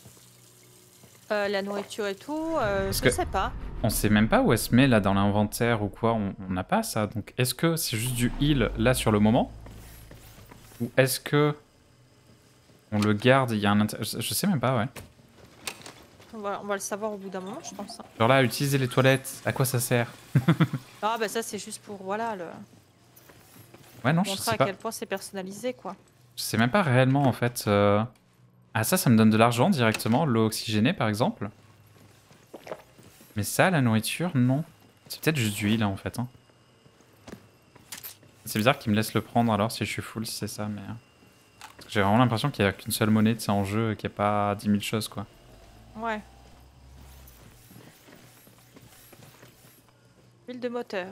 La nourriture et tout, je que- sais pas. On sait même pas où elle se met là dans l'inventaire ou quoi. On n'a pas ça. Donc, est-ce que c'est juste du heal là sur le moment? Ou est-ce que on le garde? Il y a un je sais même pas, ouais. On va le savoir au bout d'un moment, je pense. Hein. Genre là, utiliser les toilettes, à quoi ça sert? Ah bah ça c'est juste pour voilà le Ouais, non, je montrer sais à pas. quel point c'est personnalisé quoi. Je sais même pas réellement en fait. Ah, ça me donne de l'argent directement, l'eau oxygénée par exemple. Mais ça, la nourriture, non. C'est peut-être juste du heal hein, en fait. Hein. C'est bizarre qu'il me laisse le prendre alors si je suis full, si c'est ça, mais. Parce que j'ai vraiment l'impression qu'il n'y a qu'une seule monnaie de ça en jeu et qu'il n'y a pas 10 000 choses quoi. Ouais. Huile de moteur.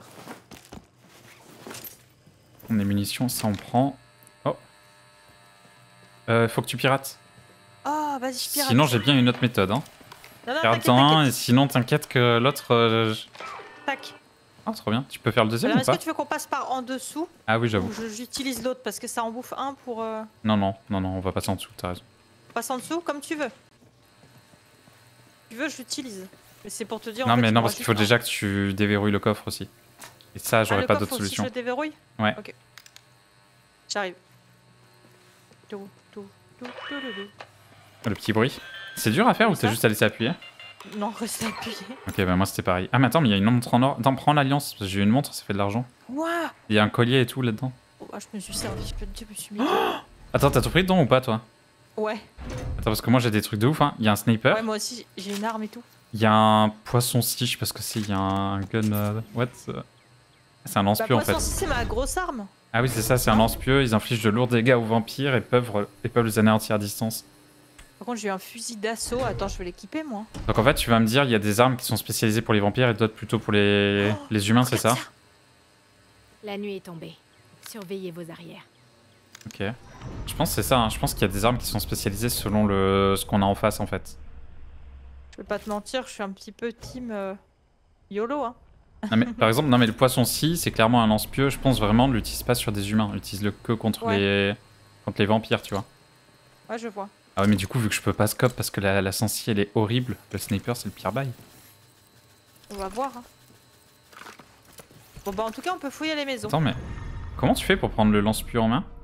On est munitions, ça on prend. Oh. Faut que tu pirates. Ah vas-y je pirate. Sinon, j'ai bien une autre méthode. Hein. Non, non, Pirate t'inquiète, un, et t'inquiète. sinon, t'inquiète que l'autre. Tac. Oh, trop bien. Tu peux faire le deuxième Alors ou est-ce pas? que tu veux qu'on passe par en dessous Ah oui, ou j'avoue. j'utilise l'autre parce que ça en bouffe un pour Non, non, non, non, on va passer en dessous, t'as raison. passer en dessous comme tu veux. Tu veux je l'utilise. Mais c'est pour te dire. Non, en fait, mais tu non, m'auras parce qu'il faut juste déjà que tu déverrouilles le coffre aussi. Et ça, j'aurais le pas coffre d'autre aussi, solution. Je le déverrouille. Ouais. Ok. J'arrive. Tout, tout, tout, tout, tout, tout. Le petit bruit. C'est dur à faire ou Oui, t'as ça. juste à laisser appuyer? Non, reste appuyé. Ok, bah moi c'était pareil. Ah, mais attends, mais il y a une montre en or. Attends, prends l'alliance, parce que j'ai une montre, ça fait de l'argent. Ouah. Il y a un collier et tout là-dedans. Oh, bah, je me suis servi, je peux te dire, je me suis mis. Attends, t'as tout pris dedans ou pas, toi? Ouais. Attends, parce que moi j'ai des trucs de ouf, hein. Il y a un sniper, Ouais, moi aussi, j'ai une arme et tout. il y a un poisson-ci, je sais pas ce que c'est, il y a un gun. What? C'est un Bah, lance-pieu en fait. poisson, si c'est ma grosse arme. Ah oui, c'est ça, c'est un lance-pieu. Ils infligent de lourds dégâts aux vampires et peuvent les anéantir à distance. Par contre, j'ai eu un fusil d'assaut. Attends, je vais l'équiper, moi. Donc en fait, tu vas me dire, il y a des armes qui sont spécialisées pour les vampires et d'autres plutôt pour les humains, c'est ça? Regarde La nuit est tombée. Surveillez vos arrières. Ok. Je pense que c'est ça, hein. Je pense qu'il y a des armes qui sont spécialisées selon ce qu'on a en face en fait. Je vais pas te mentir, je suis un petit peu team YOLO, hein. Non, mais, par exemple, non mais le poisson-ci, c'est clairement un lance-pieu. Je pense vraiment, ne l'utilise pas sur des humains. Utilise-le que contre les vampires, tu vois. Ouais, je vois. Ah ouais, mais du coup, vu que je peux pas scope parce que la sensi elle est horrible, le sniper c'est le pire bail. On va voir, hein. Bon, bah, en tout cas, on peut fouiller les maisons. Attends, mais comment tu fais pour prendre le lance-pieu en main?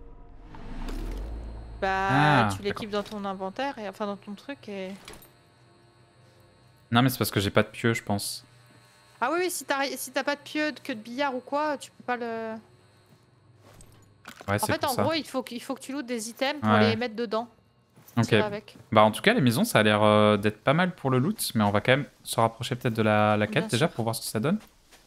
Bah, Ah, tu l'équipes dans ton inventaire, et enfin dans ton truc, et... Non, mais c'est parce que j'ai pas de pieu, je pense. Ah oui, oui, si t'as pas de pieu, que de billard ou quoi, tu peux pas le... Ouais, En c'est fait, pour en ça. gros, il faut que tu lootes des items pour Ouais. les mettre dedans. Ok. Tirer avec. Bah en tout cas les maisons ça a l'air d'être pas mal pour le loot, mais on va quand même se rapprocher peut-être de la quête Bien déjà sûr. pour voir ce que ça donne.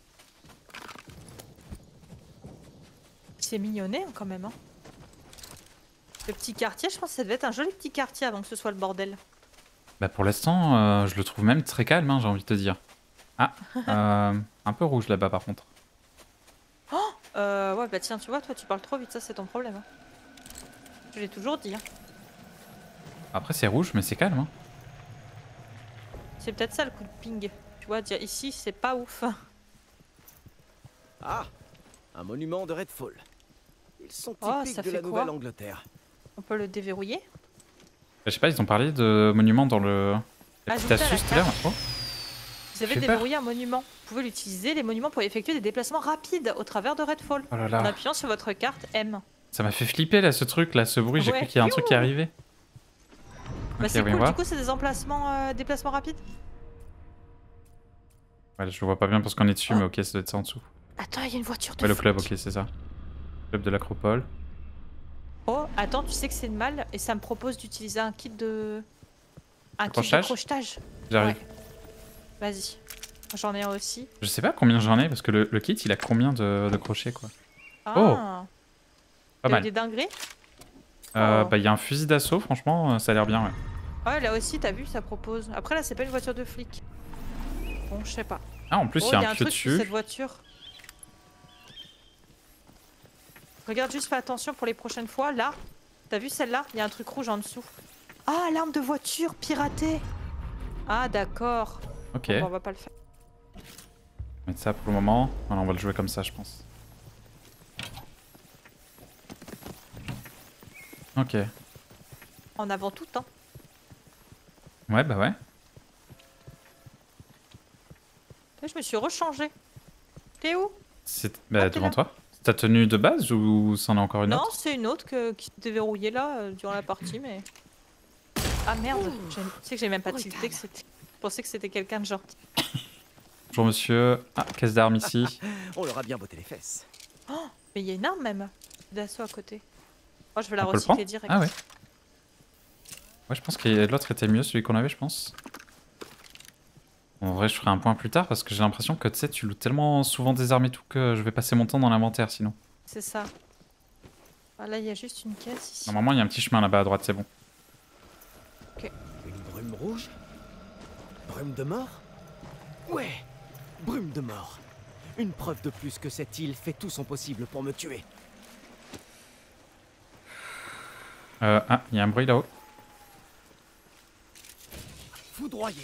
C'est mignonné, hein, quand même, hein. Le petit quartier, je pense que ça devait être un joli petit quartier avant que ce soit le bordel. Bah pour l'instant je le trouve même très calme, hein, j'ai envie de te dire. Ah, un peu rouge là-bas par contre. Ouais, bah tiens, tu vois, toi, tu parles trop vite, ça, c'est ton problème, hein. Je l'ai toujours dit, hein. Après c'est rouge mais c'est calme. Hein. C'est peut-être ça, le coup de ping. Tu vois, dire ici, c'est pas ouf. Ah, un monument de Redfall. Ils sont Oh, typiques ça de fait la quoi? Nouvelle-Angleterre. On peut le déverrouiller. Je sais pas, ils ont parlé de monuments dans le... La petite Ajouter à la astuce tout à l'heure. carte. Oh, Vous avez J'ai déverrouillé un monument. Vous pouvez l'utiliser, les monuments, pour effectuer des déplacements rapides au travers de Redfall. oh là En là. appuyant sur votre carte M. Ça m'a fait flipper là, ce truc là, ce bruit. J'ai Ouais. cru qu'il y a un truc qui arrivait. Bah Ok, c'est voyons cool, voir. du coup c'est des emplacements, déplacements rapides. Ouais, je le vois pas bien parce qu'on est dessus, mais ok, ça doit être ça en dessous. Attends, il y a une voiture de Ouais, le club, flic. ok, c'est ça. Club de l'Acropole. Oh, attends, tu sais que c'est le mal et ça me propose d'utiliser un kit de... Un kit de Crochetage crochetage. J'arrive. Ouais. Vas-y. J'en ai un aussi. Je sais pas combien j'en ai parce que le kit il a combien de crochets quoi. Ah. Oh, pas T'as eu mal. des dingueries? Bah, Oh. il y a un fusil d'assaut, franchement, ça a l'air bien, ouais. Ouais, là aussi, t'as vu, ça propose. Après, là, c'est pas une voiture de flic. Bon, je sais pas. Ah, en plus, Oh, il y a un un pieu truc sur dessus. cette voiture. Regarde juste, fais attention pour les prochaines fois. Là, t'as vu celle-là? Il y a un truc rouge en dessous. Ah, l'arme de voiture piratée. Ah, d'accord. Ok, Bon, bah, on va pas le faire. on va mettre ça pour le moment. Voilà, on va le jouer comme ça, je pense. Ok. En avant tout, hein. Ouais, bah ouais. Je me suis rechangé. T'es où? C'est bah, Ah, t'es devant là. toi. C'est ta tenue de base ou c'en est encore une Non, autre? c'est une autre qui s'est déverrouillée là durant la partie, mais. Ah merde, tu sais que j'ai même pas tilté que c'était. Je pensais que c'était quelqu'un de gentil. Bonjour monsieur. Ah, caisse d'armes ici. On leur a bien botté les fesses. Mais il y a une arme même d'assaut à côté. Oh, je vais la On peut le prendre? recycler direct. Ah ouais. Ouais, je pense que l'autre était mieux, celui qu'on avait, je pense. En vrai, je ferai un point plus tard parce que j'ai l'impression que tu sais, tu loues tellement souvent des armes et tout que je vais passer mon temps dans l'inventaire sinon. C'est ça. Ah, là, il y a juste une caisse ici. Normalement, il y a un petit chemin là-bas à droite, c'est bon. Une brume rouge? Brume de mort? Ouais, brume de mort. Une preuve de plus que cette île fait tout son possible pour me tuer. Ah, il y a un bruit là-haut. Foudroyé.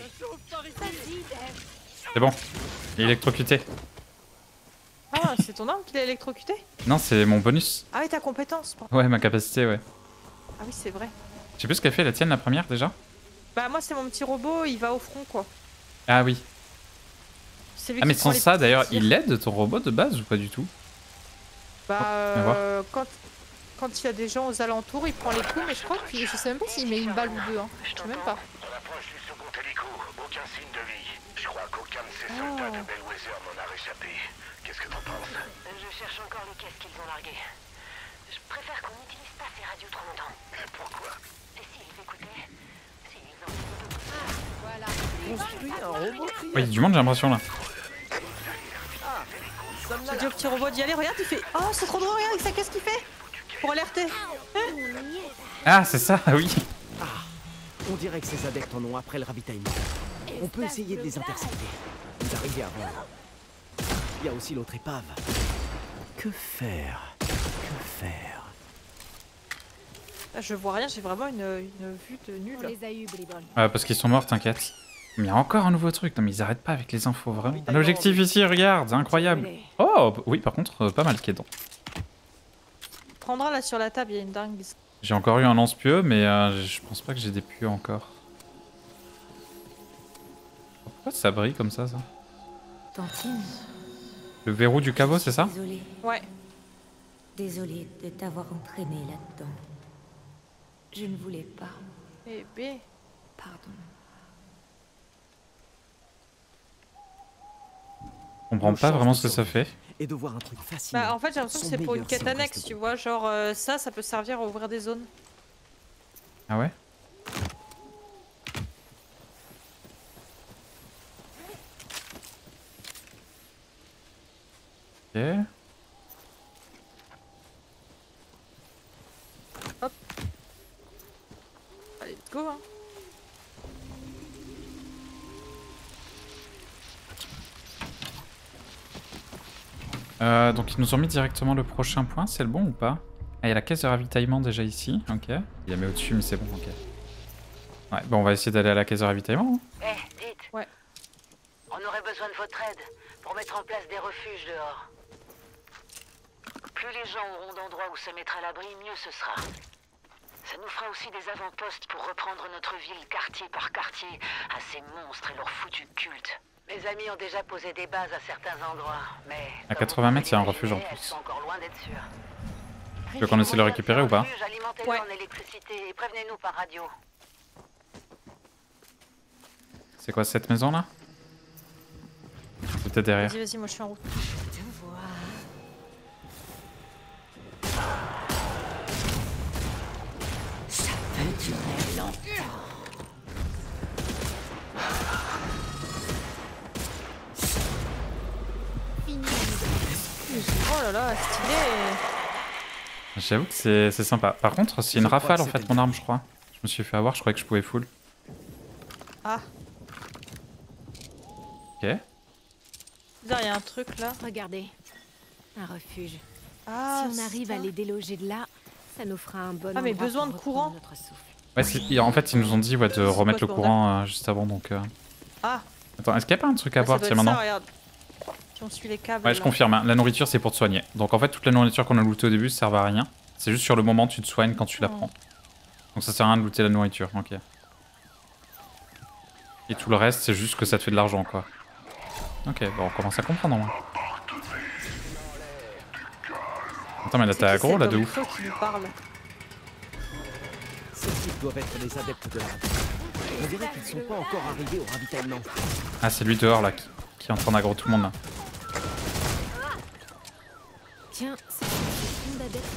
C'est bon. Il est électrocuté. Ah, c'est ton arme qui l'a électrocuté? Non, c'est mon bonus. Ah oui, ta compétence. Pardon. Ouais, ma capacité, ouais. Ah oui, c'est vrai. Je sais plus ce qu'elle fait, la tienne, la première, déjà. Bah, moi, c'est mon petit robot, il va au front, quoi. Ah oui. C'est lui Ah, mais qui prend sans les ça, petits d'ailleurs, tirs. il aide ton robot de base ou pas du tout? Bah, on va quand il y a des gens aux alentours, il prend les coups, mais je crois que je sais même pas s'il met une balle ou deux. Hein. Je sais même pas. On approche du second hélico. Aucun signe de vie. Je crois qu'aucun de ces soldats de Bellwether n'en a réchappé. Qu'est-ce que t'en penses? Je cherche encore les caisses qu'ils ont larguées. Je préfère qu'on n'utilise pas ces radios trop longtemps. Pourquoi? Et s'ils écoutaient? S'ils ont voilà. Construit un robot crié. Ouais, il y a du monde, j'ai l'impression, là. J'ai dit au petit robot d'y aller, regarde, il fait. Oh, c'est trop drôle, regarde avec sa caisse qu'il fait pour alerter. Ah, c'est ça, oui. On dirait que ces adeptes en ont après le ravitaillement. On peut essayer de les intercepter. Vous arrivez avant. Il y a aussi l'autre épave. Que faire? Que faire? Là, je vois rien, j'ai vraiment une vue de nul. On les a eu, Bribon. Parce qu'ils sont morts, t'inquiète. Mais il y a encore un nouveau truc. Non, mais ils arrêtent pas avec les infos, vraiment. Un objectif ici, regarde, incroyable. Oh, oui, par contre, pas mal qui est dedans. Prendra là sur la table, il y a une dingue. J'ai encore eu un lance-pieu, mais je pense pas que j'ai des pieux encore. Pourquoi ça brille comme ça? Tantine, Le verrou du caveau, c'est ça? désolée. Ouais. Désolée de t'avoir entraîné là-dedans. Je ne voulais pas. Bébé. Pardon. Je comprends pas vraiment ce que ça fait. Et de voir un truc fascinant. Bah, en fait, j'ai l'impression que Son c'est pour une meilleur quête si on annexe, reste tu bon. vois. Genre, ça peut servir à ouvrir des zones. Ah ouais? Ok. Allez, let's go, hein. Donc ils nous ont mis directement le prochain point, c'est le bon ou pas? Ah, il y a la caisse de ravitaillement déjà ici, ok. Il la met au-dessus, mais c'est bon, ok. Ouais, bon, on va essayer d'aller à la caisse de ravitaillement. Hein. Dites. Ouais. On aurait besoin de votre aide pour mettre en place des refuges dehors. Plus les gens auront d'endroits où se mettre à l'abri, mieux ce sera. Ça nous fera aussi des avant-postes pour reprendre notre ville quartier par quartier à ces monstres et leur foutu culte. Mes amis ont déjà posé des bases à certains endroits, mais... À 80 mètres, il y a un refuge en elles plus. sont encore loin d'être sûres. Tu veux qu'on essaie de le récupérer ou pas? Alimentez-le en électricité et prévenez-nous par radio. C'est quoi cette maison là? C'est peut-être derrière. Vas-y, vas-y, moi je suis en route. Je te vois. Ça peut durer longtemps. Oh là là, stylé. J'avoue que c'est sympa. Par contre, c'est une rafale en fait, mon arme, je crois. Je me suis fait avoir, je croyais que je pouvais full. Ah. Ok. Là, il y a un truc là. Regardez, un refuge. Ah, si on arrive à les déloger de là, ça nous fera un bon Ah, mais endroit besoin de pour courant. reprendre notre souffle. Ouais, en fait, ils nous ont dit ouais, de remettre le ce courant juste avant, donc... Ah. Attends, est-ce qu'il n'y a pas un truc à Ça voir, doit tiens, être ça, maintenant? regarde. Si on suit les câbles. Ouais, je là. confirme, hein. La nourriture, c'est pour te soigner. Donc en fait, toute la nourriture qu'on a lootée au début, ça sert à rien. C'est juste sur le moment, tu te soignes quand tu la prends. Donc ça sert à rien de looter la nourriture, ok. Et tout le reste, c'est juste que ça te fait de l'argent, quoi. Ok, bon, on commence à comprendre, moi. Attends, mais là, t'es aggro, là, de ouf. Qui nous parle. Ces types doivent être des adeptes de la radio. On dirait qu'ils sont pas encore arrivés au ravitaillement. Ah, c'est lui dehors, là, qui est en train d'aggro tout le monde, là. Tiens, c'est une d'adepte.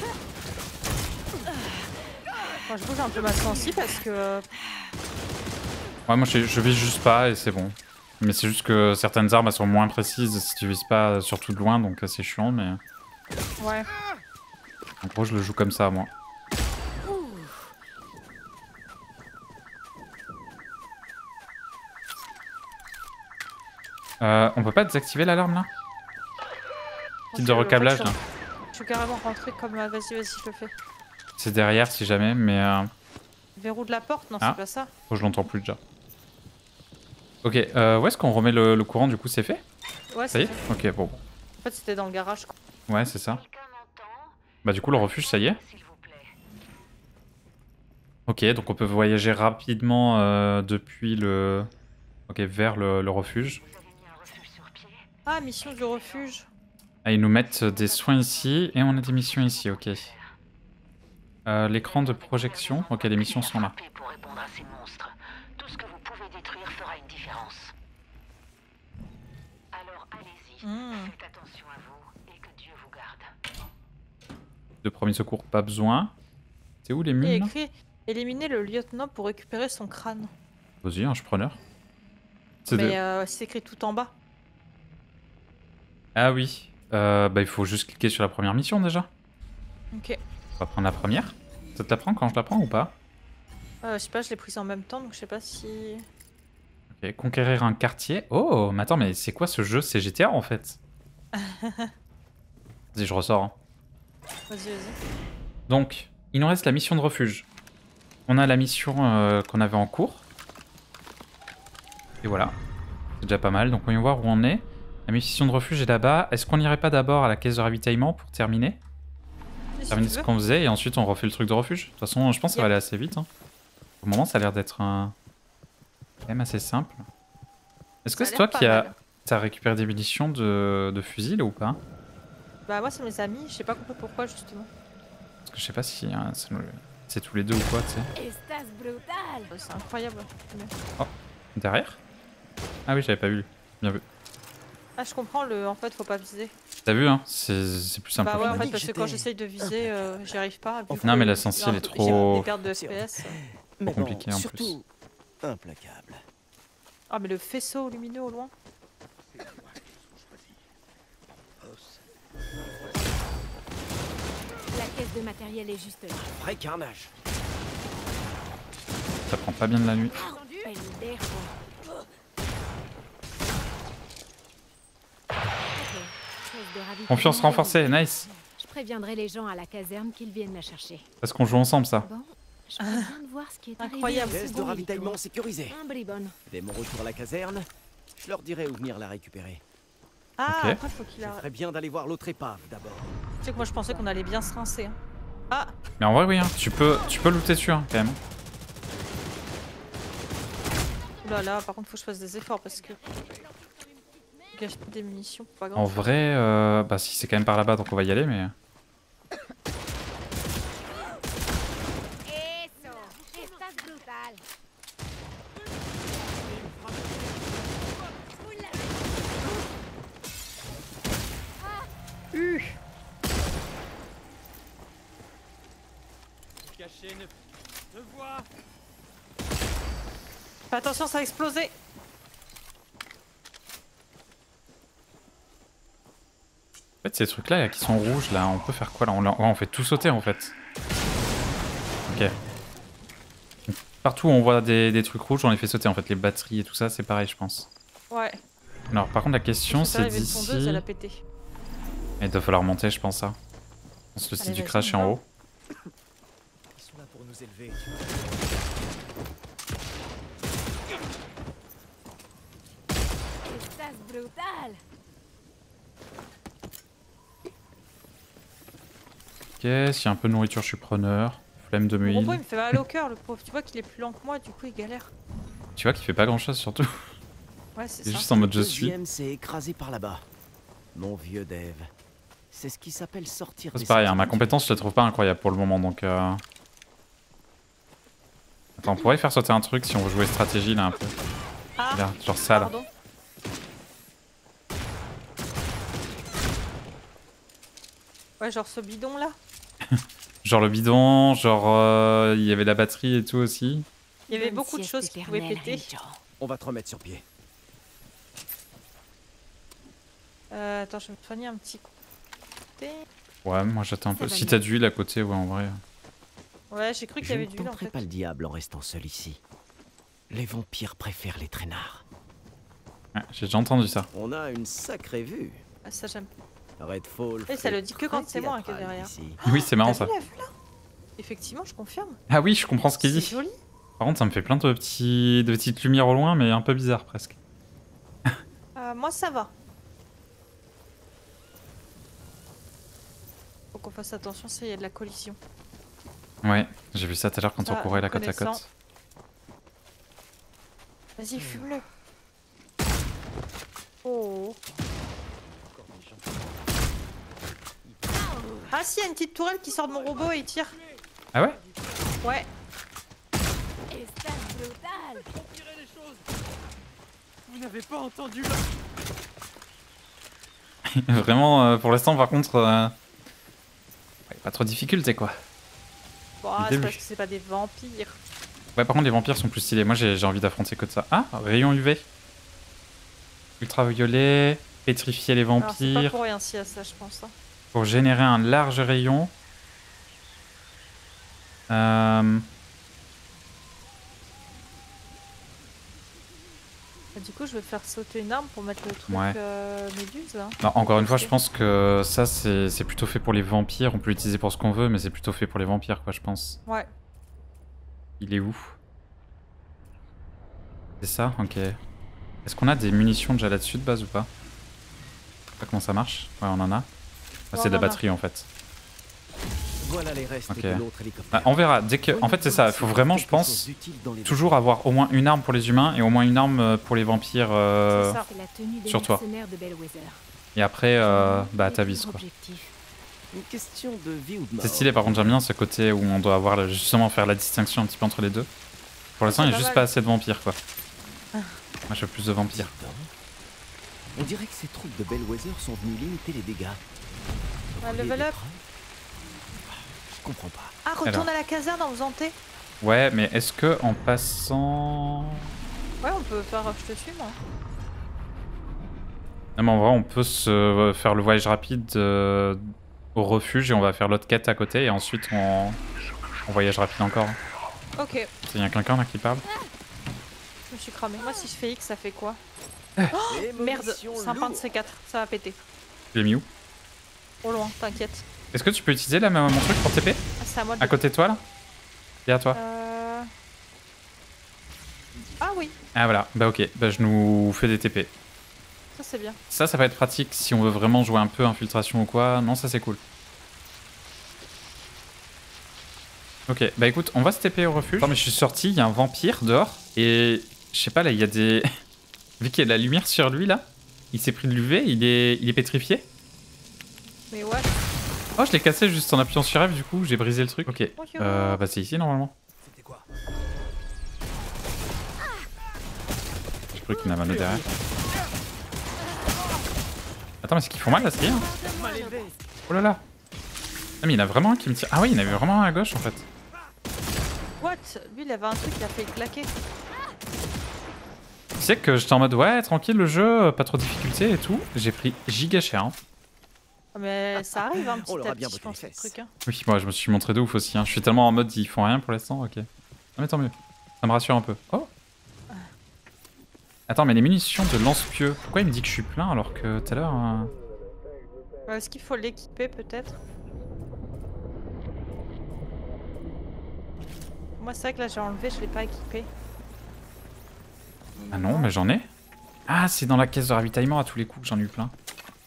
Moi, je bouge un peu ma sensi parce que... Ouais, moi, je vise juste pas et c'est bon. Mais c'est juste que certaines armes, elles sont moins précises si tu vises pas, surtout de loin, donc c'est chiant, mais... Ouais. En gros, je le joue comme ça, moi. On peut pas désactiver l'alarme là? Kit de recablage là. Je suis carrément rentré comme vas-y, je le fais. C'est derrière si jamais, mais. Verrou de la porte? Non, Ah. c'est pas ça. Oh, je l'entends plus déjà. Ok, où est-ce qu'on remet le courant du coup? C'est fait? Ouais, Ça y c'est est? fait. Ok, bon. En fait, c'était dans le garage. Quoi. Ouais, c'est ça. Bah, du coup, le refuge, ça y est. Ok, donc on peut voyager rapidement depuis le. Ok, vers le refuge. Ah, mission du refuge. Ah, ils nous mettent des soins ici et on a des missions ici, ok. L'écran de projection, ok, les missions sont là. Pour répondre à ces monstres, tout ce que vous pouvez détruire fera une différence. Alors allez-y, faites attention à vous et que Dieu vous garde. De premier secours, pas besoin. C'est où les Il mules est là? écrit éliminer le lieutenant pour récupérer son crâne. Vas-y, hein, je suis preneur. Mais c'est écrit tout en bas. Ah oui. Bah il faut juste cliquer sur la première mission déjà. Ok. On va prendre la première. Ça te la prend quand je la prends ou pas? Je sais pas, je l'ai prise en même temps, donc je sais pas si... Ok, conquérir un quartier. Oh, mais attends, mais c'est quoi ce jeu? C'est GTA en fait. Vas-y, je ressors. Hein. Vas-y, vas-y. Donc, il nous reste la mission de refuge. On a la mission qu'on avait en cours. Et voilà. C'est déjà pas mal. Donc, on va voir où on est. La mission de refuge est là-bas. Est-ce qu'on n'irait pas d'abord à la caisse de ravitaillement pour terminer? Si Terminer tu ce veux. qu'on faisait et ensuite on refait le truc de refuge. De toute façon, je pense que ça va aller assez vite. Hein. Au moment, ça a l'air d'être quand même assez simple. Est-ce que Ça a c'est toi l'air qui pas as mal. récupéré des munitions de fusil là, ou pas? Bah moi, c'est mes amis, je sais pas compris pourquoi, justement. Parce que je sais pas si c'est tous les deux ou quoi, tu sais. Estás brutal. C'est incroyable. Oh, derrière? Ah oui, j'avais pas vu. Bien vu. Ah, je comprends, en fait, faut pas viser. T'as vu, hein? C'est plus simple. Bah ouais, en finalement. fait, parce que quand j'essaye de viser, j'y arrive pas. Non, mais la sensi, elle est trop... J'ai des pertes de FPS. Mais compliqué, en surtout implacable. Ah, mais le faisceau lumineux au loin. La caisse de matériel est juste là. Vrai carnage. Ça prend pas bien de la nuit. Pendejo. Ok, chose de ravitaillement Confiance renforcée, nice. Je préviendrai les gens à la caserne qu'ils viennent la chercher. Parce qu'on joue ensemble, ça. Bon, je serais bien de voir ce qui est arrivé. Incroyable. au Caisse de second ravitaillement hélico. sécurisée. Un bribon. Dès mon retour à la caserne, je leur dirai où venir la récupérer. Ah, Ok. après, faut qu'il Ce a... serait bien d'aller voir l'autre épave d'abord. Tu sais que moi, je pensais qu'on allait bien se rincer. Hein. Ah. Mais en vrai, oui, hein, tu peux looter dessus, hein, quand même. Oula là, par contre, faut que je fasse des efforts parce que... Gâche des munitions, pas grand. En vrai, bah si c'est quand même par là-bas, donc on va y aller, mais... Fais attention, ça va exploser. En fait, ces trucs-là là, qui sont rouges, là, on peut faire quoi là? On fait tout sauter en fait. Ok. Donc, partout où on voit des trucs rouges, on les fait sauter en fait. Les batteries et tout ça, c'est pareil, je pense. Ouais. Alors, par contre, la question c'est d'ici. Elle a pété. Il doit falloir monter, je pense, ça. Je pense que le site du crash est en haut. Ils sont là pour nous élever. Ok, s'il y a un peu de nourriture, je suis preneur. Flemme de Mon mille. robot, il me fait mal au cœur, le pauvre. Tu vois qu'il est plus lent que moi, du coup, il galère. Tu vois qu'il fait pas grand chose surtout. Ouais, c'est Il est ça. juste en mode je Le suis. deuxième s'est écrasé par là-bas. Mon vieux Dave. C'est ce qui s'appelle sortir des C'est pareil, hein, ma sentiers compétence je la trouve pas incroyable pour le moment donc. Attends, on pourrait faire sauter un truc si on veut jouer stratégie là un peu. Ah, Là, genre ça là. pardon. Ouais, genre ce bidon là. Genre le bidon, genre il y avait la batterie et tout aussi. Il y avait beaucoup de choses qui pouvaient péter. On va te remettre sur pied. Attends, je vais me soigner un petit coup. Ouais, moi j'attends un peu. Si t'as de l'huile à côté, ouais, en vrai. Ouais, j'ai cru qu'il y avait du Je ne en tenterai fait. pas le diable en restant seul ici. Les vampires préfèrent les traînards. Ouais, j'ai déjà entendu ça. On a une sacrée vue. Ah, ça j'aime. Redfall. Et ça le dit que quand c'est moi qui est derrière. Oui, c'est marrant ça. T'as vu la vue là? Effectivement, je confirme. Ah oui, je comprends ce qu'il dit. C'est joli. Par contre, ça me fait plein de petites lumières au loin, mais un peu bizarre presque. Moi ça va. Faut qu'on fasse attention, il y a de la collision. Ouais, j'ai vu ça tout à l'heure quand Ça, on courait la côte à connaissant. côte. Vas-y, fume-le. Oh. Ah si, il y a une petite tourelle qui sort de mon robot et il tire. Ah ouais? Ouais. Vous n'avez pas entendu Vraiment, pour l'instant, par contre, ouais, pas trop de difficulté quoi. Bon, c'est parce que c'est pas des vampires. Ouais, par contre, les vampires sont plus stylés. Moi, j'ai envie d'affronter que de ça. Ah, rayon UV. Ultraviolet, pétrifier les Alors, c'est pas vampires. pour rien s'il y a ça, je pense. Hein. Pour générer un large rayon. Du coup, je vais faire sauter une arme pour mettre le truc Ouais. méduse là. Non, encore une fois, je pense que ça, c'est plutôt fait pour les vampires. On peut l'utiliser pour ce qu'on veut, mais c'est plutôt fait pour les vampires, quoi, je pense. Ouais. Il est où? C'est ça? Ok. Est-ce qu'on a des munitions déjà là-dessus de base ou pas? Je sais pas comment ça marche. Ouais, on en a. Ah, Ouais, c'est de la on en a. batterie en fait. Voilà les restes Ok. de l'autre hélicoptère. On verra. Dès que... En fait, c'est ça. Il faut vraiment, je pense, toujours avoir au moins une arme pour les humains et au moins une arme pour les vampires C'est ça. C'est la tenue des sur toi. mercenaires de Bellwether. Et après, bah, t'avises quoi. Une question de vie ou de mort. C'est stylé, par contre, j'aime bien ce côté où on doit avoir justement faire la distinction un petit peu entre les deux. Pour l'instant, il n'y a pas juste mal. pas assez de vampires quoi. Ah. Moi, je veux plus de vampires. On dirait que ces troupes de Bellwether sont venues limiter les dégâts. Ouais, Voler level des up. preuves? Je comprends pas. Ah, retourne Alors. à la caserne en faisant T. Ouais, mais est-ce que en passant... Ouais, on peut faire. Je te suis, moi. Non, mais en vrai, on peut se faire le voyage rapide au refuge et on va faire l'autre quête à côté et ensuite on voyage rapide encore. Ok. Il y a quelqu'un là qui parle? Je me suis cramé. Moi, si je fais X, ça fait quoi? Et Oh, merde, munitions c'est un pain de lourdes. C4. Ça va péter. Tu l'as mis où? Au loin, t'inquiète. Est-ce que tu peux utiliser là mon truc pour TP? Ah, c'est à moi de. À côté de toi là? Derrière toi. Ah oui, Ah voilà, bah ok, bah je nous fais des TP. ça c'est bien. Ça va être pratique si on veut vraiment jouer un peu infiltration ou quoi. Non, ça c'est cool. Ok, bah écoute, on va se TP au refuge. Attends, mais je suis sorti, il y a un vampire dehors. Et je sais pas, là, il y a des... Vu qu'il y a de la lumière sur lui, là, il s'est pris de l'UV, il est pétrifié. Mais ouais. Oh, je l'ai cassé juste en appuyant sur F, du coup, j'ai brisé le truc. Ok, bah c'est ici, normalement. C'était quoi? Je crois qu'il y en a un autre derrière. Attends, mais c'est qu'ils font mal, là, c'est bien. Oh là là. Ah, mais il y en a vraiment un qui me tire. Ah oui, il y en avait vraiment un à gauche, en fait. What? Lui, il avait un truc, il a fait claquer. Tu sais que j'étais en mode, ouais, tranquille, le jeu, pas trop de difficulté et tout. J'ai pris giga cher, hein. Mais ça arrive un petit On à l'aura bien petit, je botté les pense, ce fesses. truc. Hein. Oui, moi, je me suis montré de ouf aussi, hein. Je suis tellement en mode, ils font rien pour l'instant, ok. Ah, mais tant mieux. Ça me rassure un peu. Oh! Attends, mais les munitions de lance-pieux, pourquoi il me dit que je suis plein alors que tout à l'heure... Est-ce qu'il faut l'équiper, peut-être? Moi, c'est vrai que là, j'ai enlevé, je l'ai pas équipé. Ah non, mais j'en ai. Ah, c'est dans la caisse de ravitaillement à tous les coups que j'en ai eu plein.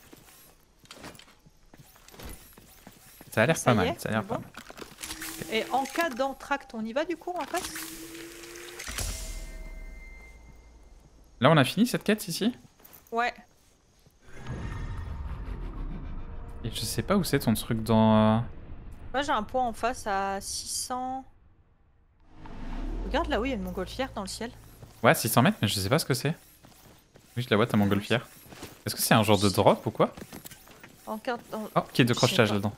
Ça a l'air pas mal, ça a l'air pas mal. Et en cas d'entracte, on y va du coup en face? Là, on a fini cette quête ici? Ouais. Et je sais pas où c'est ton truc dans... Moi, j'ai un point en face à 600... Regarde là où il y a une montgolfière dans le ciel. Ouais, 600 mètres, mais je sais pas ce que c'est. Oui, je la vois, ta montgolfière. Est-ce que c'est un genre de drop ou quoi? En carte... Oh, qui est de crochetage là-dedans.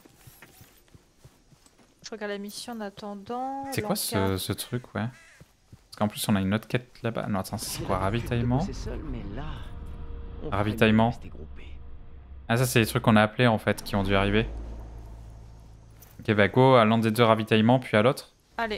Je regarde la mission en attendant. C'est quoi ce truc, ouais? Parce qu'en plus, on a une autre quête là-bas. Non, attends, c'est quoi? Ravitaillement? Ravitaillement. Ah, ça, c'est les trucs qu'on a appelés en fait, qui ont dû arriver. Ok, bah go à l'un des deux ravitaillements, puis à l'autre. Allez.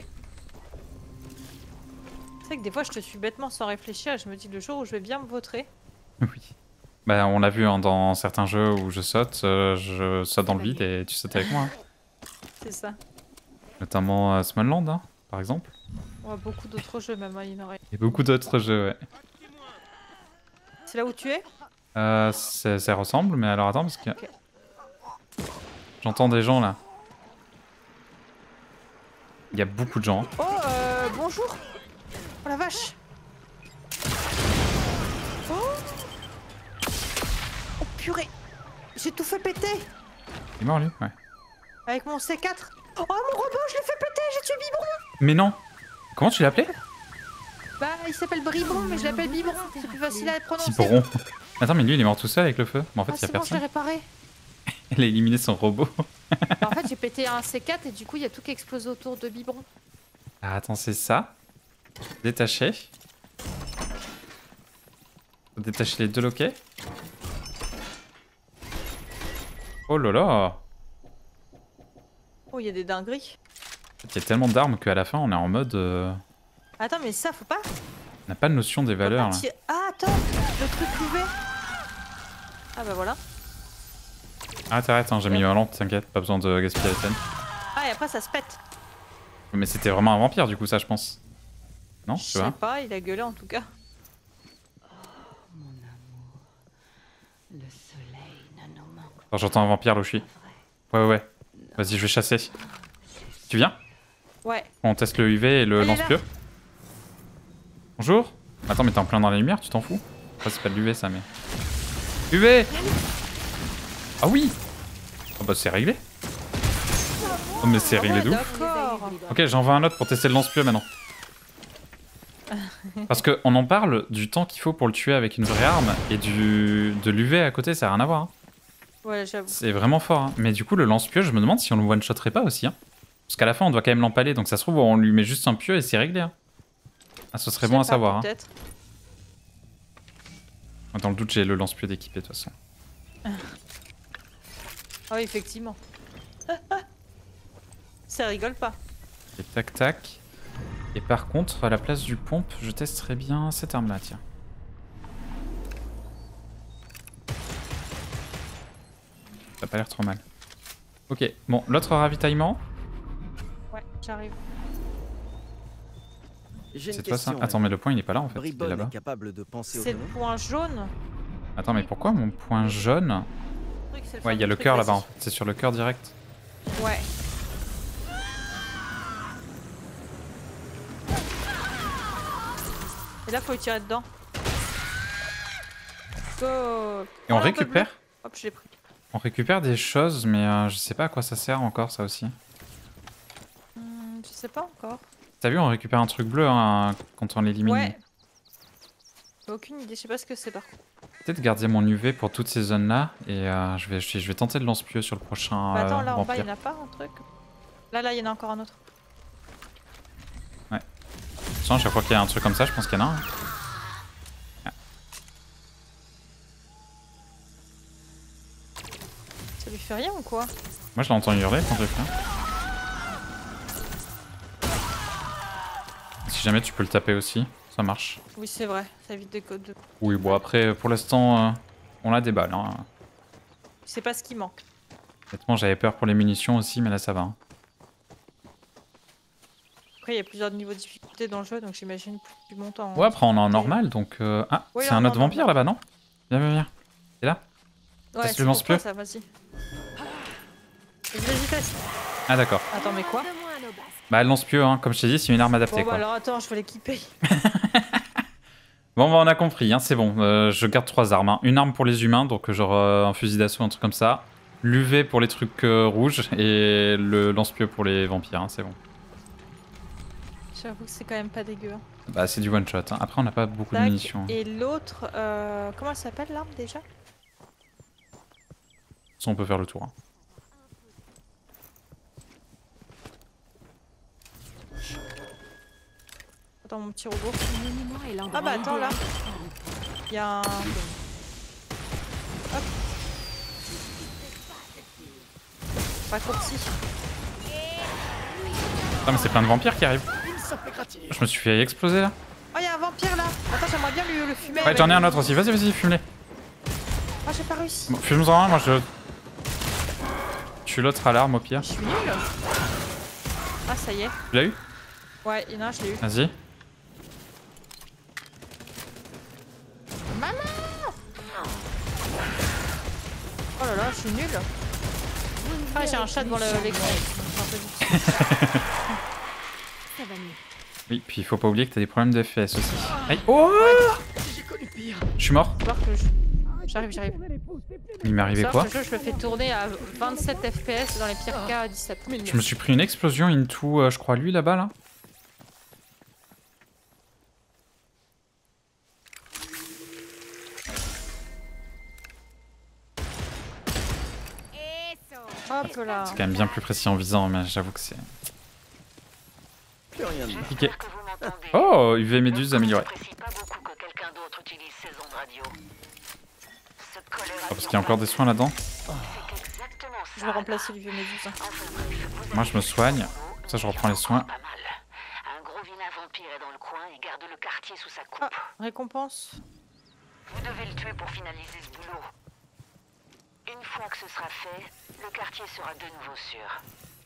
C'est vrai que des fois, je te suis bêtement sans réfléchir et je me dis le jour où je vais bien me vautrer. Oui. Bah, on l'a vu hein, dans certains jeux où je saute dans le vide et tu sautes avec moi. Hein. C'est ça. Notamment Smonland, hein, par exemple. Ouais, beaucoup d'autres jeux même, il y en aurait. Et beaucoup d'autres jeux, ouais. C'est là où tu es? Ça ressemble, mais alors attends, parce que... Okay. J'entends des gens, là. Il y a beaucoup de gens. Oh, bonjour. Oh la vache. Oh, oh purée. J'ai tout fait péter. Il est mort, lui? Ouais. Avec mon C4. Oh, mon robot, je l'ai fait péter, j'ai tué Biberon. Mais non. Comment tu l'as appelé? Bah, il s'appelle Bribon, mais je l'appelle Biberon. C'est plus facile à prononcer. Biberon. Attends, mais lui, il est mort tout seul avec le feu. Mais en fait, il y a bon, personne. je l'ai réparé. Elle a éliminé son robot. En fait, j'ai pété un C4 et du coup, il y a tout qui explose autour de Biberon. Ah, attends, c'est ça. Détacher. Faut détacher les deux loquets. Oh là là. Oh, il y a des dingueries. Il y a tellement d'armes qu'à la fin, on est en mode... Attends, mais ça, faut pas. On n'a pas de notion des valeurs, là. Ah, attends, le truc UV. Ah bah voilà. Ah, t'arrêtes, hein, j'ai mis ma lampe, t'inquiète, pas besoin de gaspiller la scène. Ah, et après, ça se pète. Mais c'était vraiment un vampire, du coup, ça, je pense. Non, je sais pas, il a gueulé en tout cas. Oh, mon amour, le soleil ne nous manque pas. Alors, j'entends un vampire, là où je suis. Ouais. Vas-y, je vais chasser. Tu viens? Ouais. On teste le UV et le lance-pieu. Bonjour. Attends, mais t'es en plein dans la lumière, tu t'en fous? Enfin, c'est pas de l'UV, ça, mais... UV! Ah oui! Oh bah, c'est réglé. Oh, mais c'est réglé de ouf. Ok, j'en veux un autre pour tester le lance-pieu maintenant. Parce qu'on en parle du temps qu'il faut pour le tuer avec une vraie arme et de l'UV à côté, ça n'a rien à voir. Hein. Ouais, j'avoue. C'est vraiment fort. Hein. Mais du coup, le lance-pieu, je me demande si on le one-shotterait pas aussi. Hein. Parce qu'à la fin, on doit quand même l'empaler. Donc ça se trouve, on lui met juste un pieu et c'est réglé. Hein. Ah, ce serait bon à savoir. Hein. Dans le doute, j'ai le lance-pieu d'équipé de toute façon. Ah oui, effectivement. Ça rigole pas. Et tac tac. Et par contre, à la place du pompe, je testerais bien cette arme là, tiens. Ça a pas l'air trop mal. Ok, bon, l'autre ravitaillement. Ouais, j'arrive. C'est toi ça? Attends, mais le point il est pas là en fait, il est là-bas. C'est le point jaune. Attends, mais pourquoi mon point jaune? Ouais, il y a le cœur là-bas en fait, c'est sur le cœur direct. Ouais. Et là, faut lui tirer dedans. Go. Et on récupère. Hop, je l'ai pris. On récupère des choses, mais je sais pas à quoi ça sert encore, ça aussi. Je sais pas encore. T'as vu, on récupère un truc bleu hein, quand on l'élimine. Ouais. Aucune idée, je sais pas ce que c'est par contre. Peut-être garder mon UV pour toutes ces zones-là, et je vais tenter le lance-pieu sur le prochain Bah attends, là en bas, vampire. il y en a pas un truc. Là, il y en a encore un autre. Ouais. Sinon, chaque fois qu'il y a un truc comme ça, je pense qu'il y en a un. Ça lui fait rien ou quoi? Moi, je l'ai entendu hurler quand j'ai fait. Si jamais tu peux le taper aussi, ça marche. Oui, c'est vrai, ça évite des codes de... Oui, bon après, pour l'instant, on a des balles. Hein. C'est pas ce qui manque. Honnêtement, j'avais peur pour les munitions aussi, mais là, ça va. Hein. Après, il y a plusieurs niveaux de difficulté dans le jeu, donc j'imagine plus tu montes en... Ouais, après, on est en normal, donc... Ah, oui, c'est un autre vampire là-bas, non? Viens, viens, viens. T'es là? Ouais, c'est pour toi, ça, vas-y. Vas-y, teste. Ah, d'accord. Attends, mais quoi? Bah, le lance-pieu, hein, comme je t'ai dit, c'est une arme adaptée, Bon, bah quoi. alors attends, je vais l'équiper. Bon, bah, on a compris, hein, c'est bon. Je garde 3 armes. Hein. Une arme pour les humains, donc genre un fusil d'assaut, un truc comme ça. L'UV pour les trucs rouges et le lance-pieu pour les vampires, hein, c'est bon. J'avoue que c'est quand même pas dégueu. Hein. Bah, c'est du one-shot. Hein. Après, on n'a pas beaucoup de munitions. Et l'autre, comment elle s'appelle l'arme déjà? Ça, on peut faire le tour. Hein. Attends, mon petit robot. Ah bah attends, là. Il y a un... Hop. Raccourci. Ah, mais c'est plein de vampires qui arrivent. Je me suis fait exploser là. Oh, il y a un vampire là. Attends, j'aimerais bien lui le fumer. Ouais, j'en ai un autre aussi. Vas-y, vas-y, fume-les. Ah, j'ai pas réussi. Bon, fume-en un, moi je... Je suis l'autre à l'arme au pire. Je suis nul. Ah, ça y est. Tu l'as eu? Ouais, il y en a un, je l'ai eu. Vas-y. Maman! Oh là là, je suis nul. Ah, j'ai un chat devant l'écran. Oui, puis il faut pas oublier que t'as des problèmes de FPS aussi. Aïe. Oh! Je suis mort. J'arrive. Il m'est arrivé quoi? Ce jeu, je le fais tourner à 27 FPS dans les pires cas à 17. Je me suis pris une explosion into, je crois, lui là-bas là. Hop là. C'est quand même bien plus précis en visant, mais j'avoue que c'est... Piqué. Oh, UV méduse améliorée. Oh, parce qu'il y a encore des soins là-dedans. Je vais remplacer le vieux méduse. Moi je me soigne. Ça je reprends les soins. Un gros vilain vampire est dans le coin et garde le quartier sous sa coupe. Ah, récompense. Vous devez le tuer pour finaliser ce boulot. Une fois que ce sera fait, le quartier sera de nouveau sûr.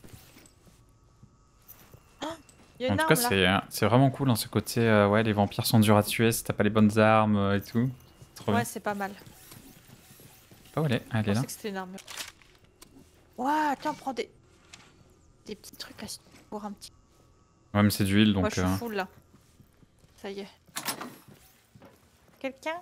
Y a En une tout arme, cas, là. c'est vraiment cool dans ce côté. Ouais, les vampires sont durs à tuer si t'as pas les bonnes armes et tout. Trop bien. Ouais, c'est pas mal. Oh, elle est, elle est là. Je pensais que c'était une arme. Ouah, tiens, prends des petits trucs là pour un petit. Ouais, mais c'est d'huile donc. Moi, je suis full là. Ça y est. Quelqu'un?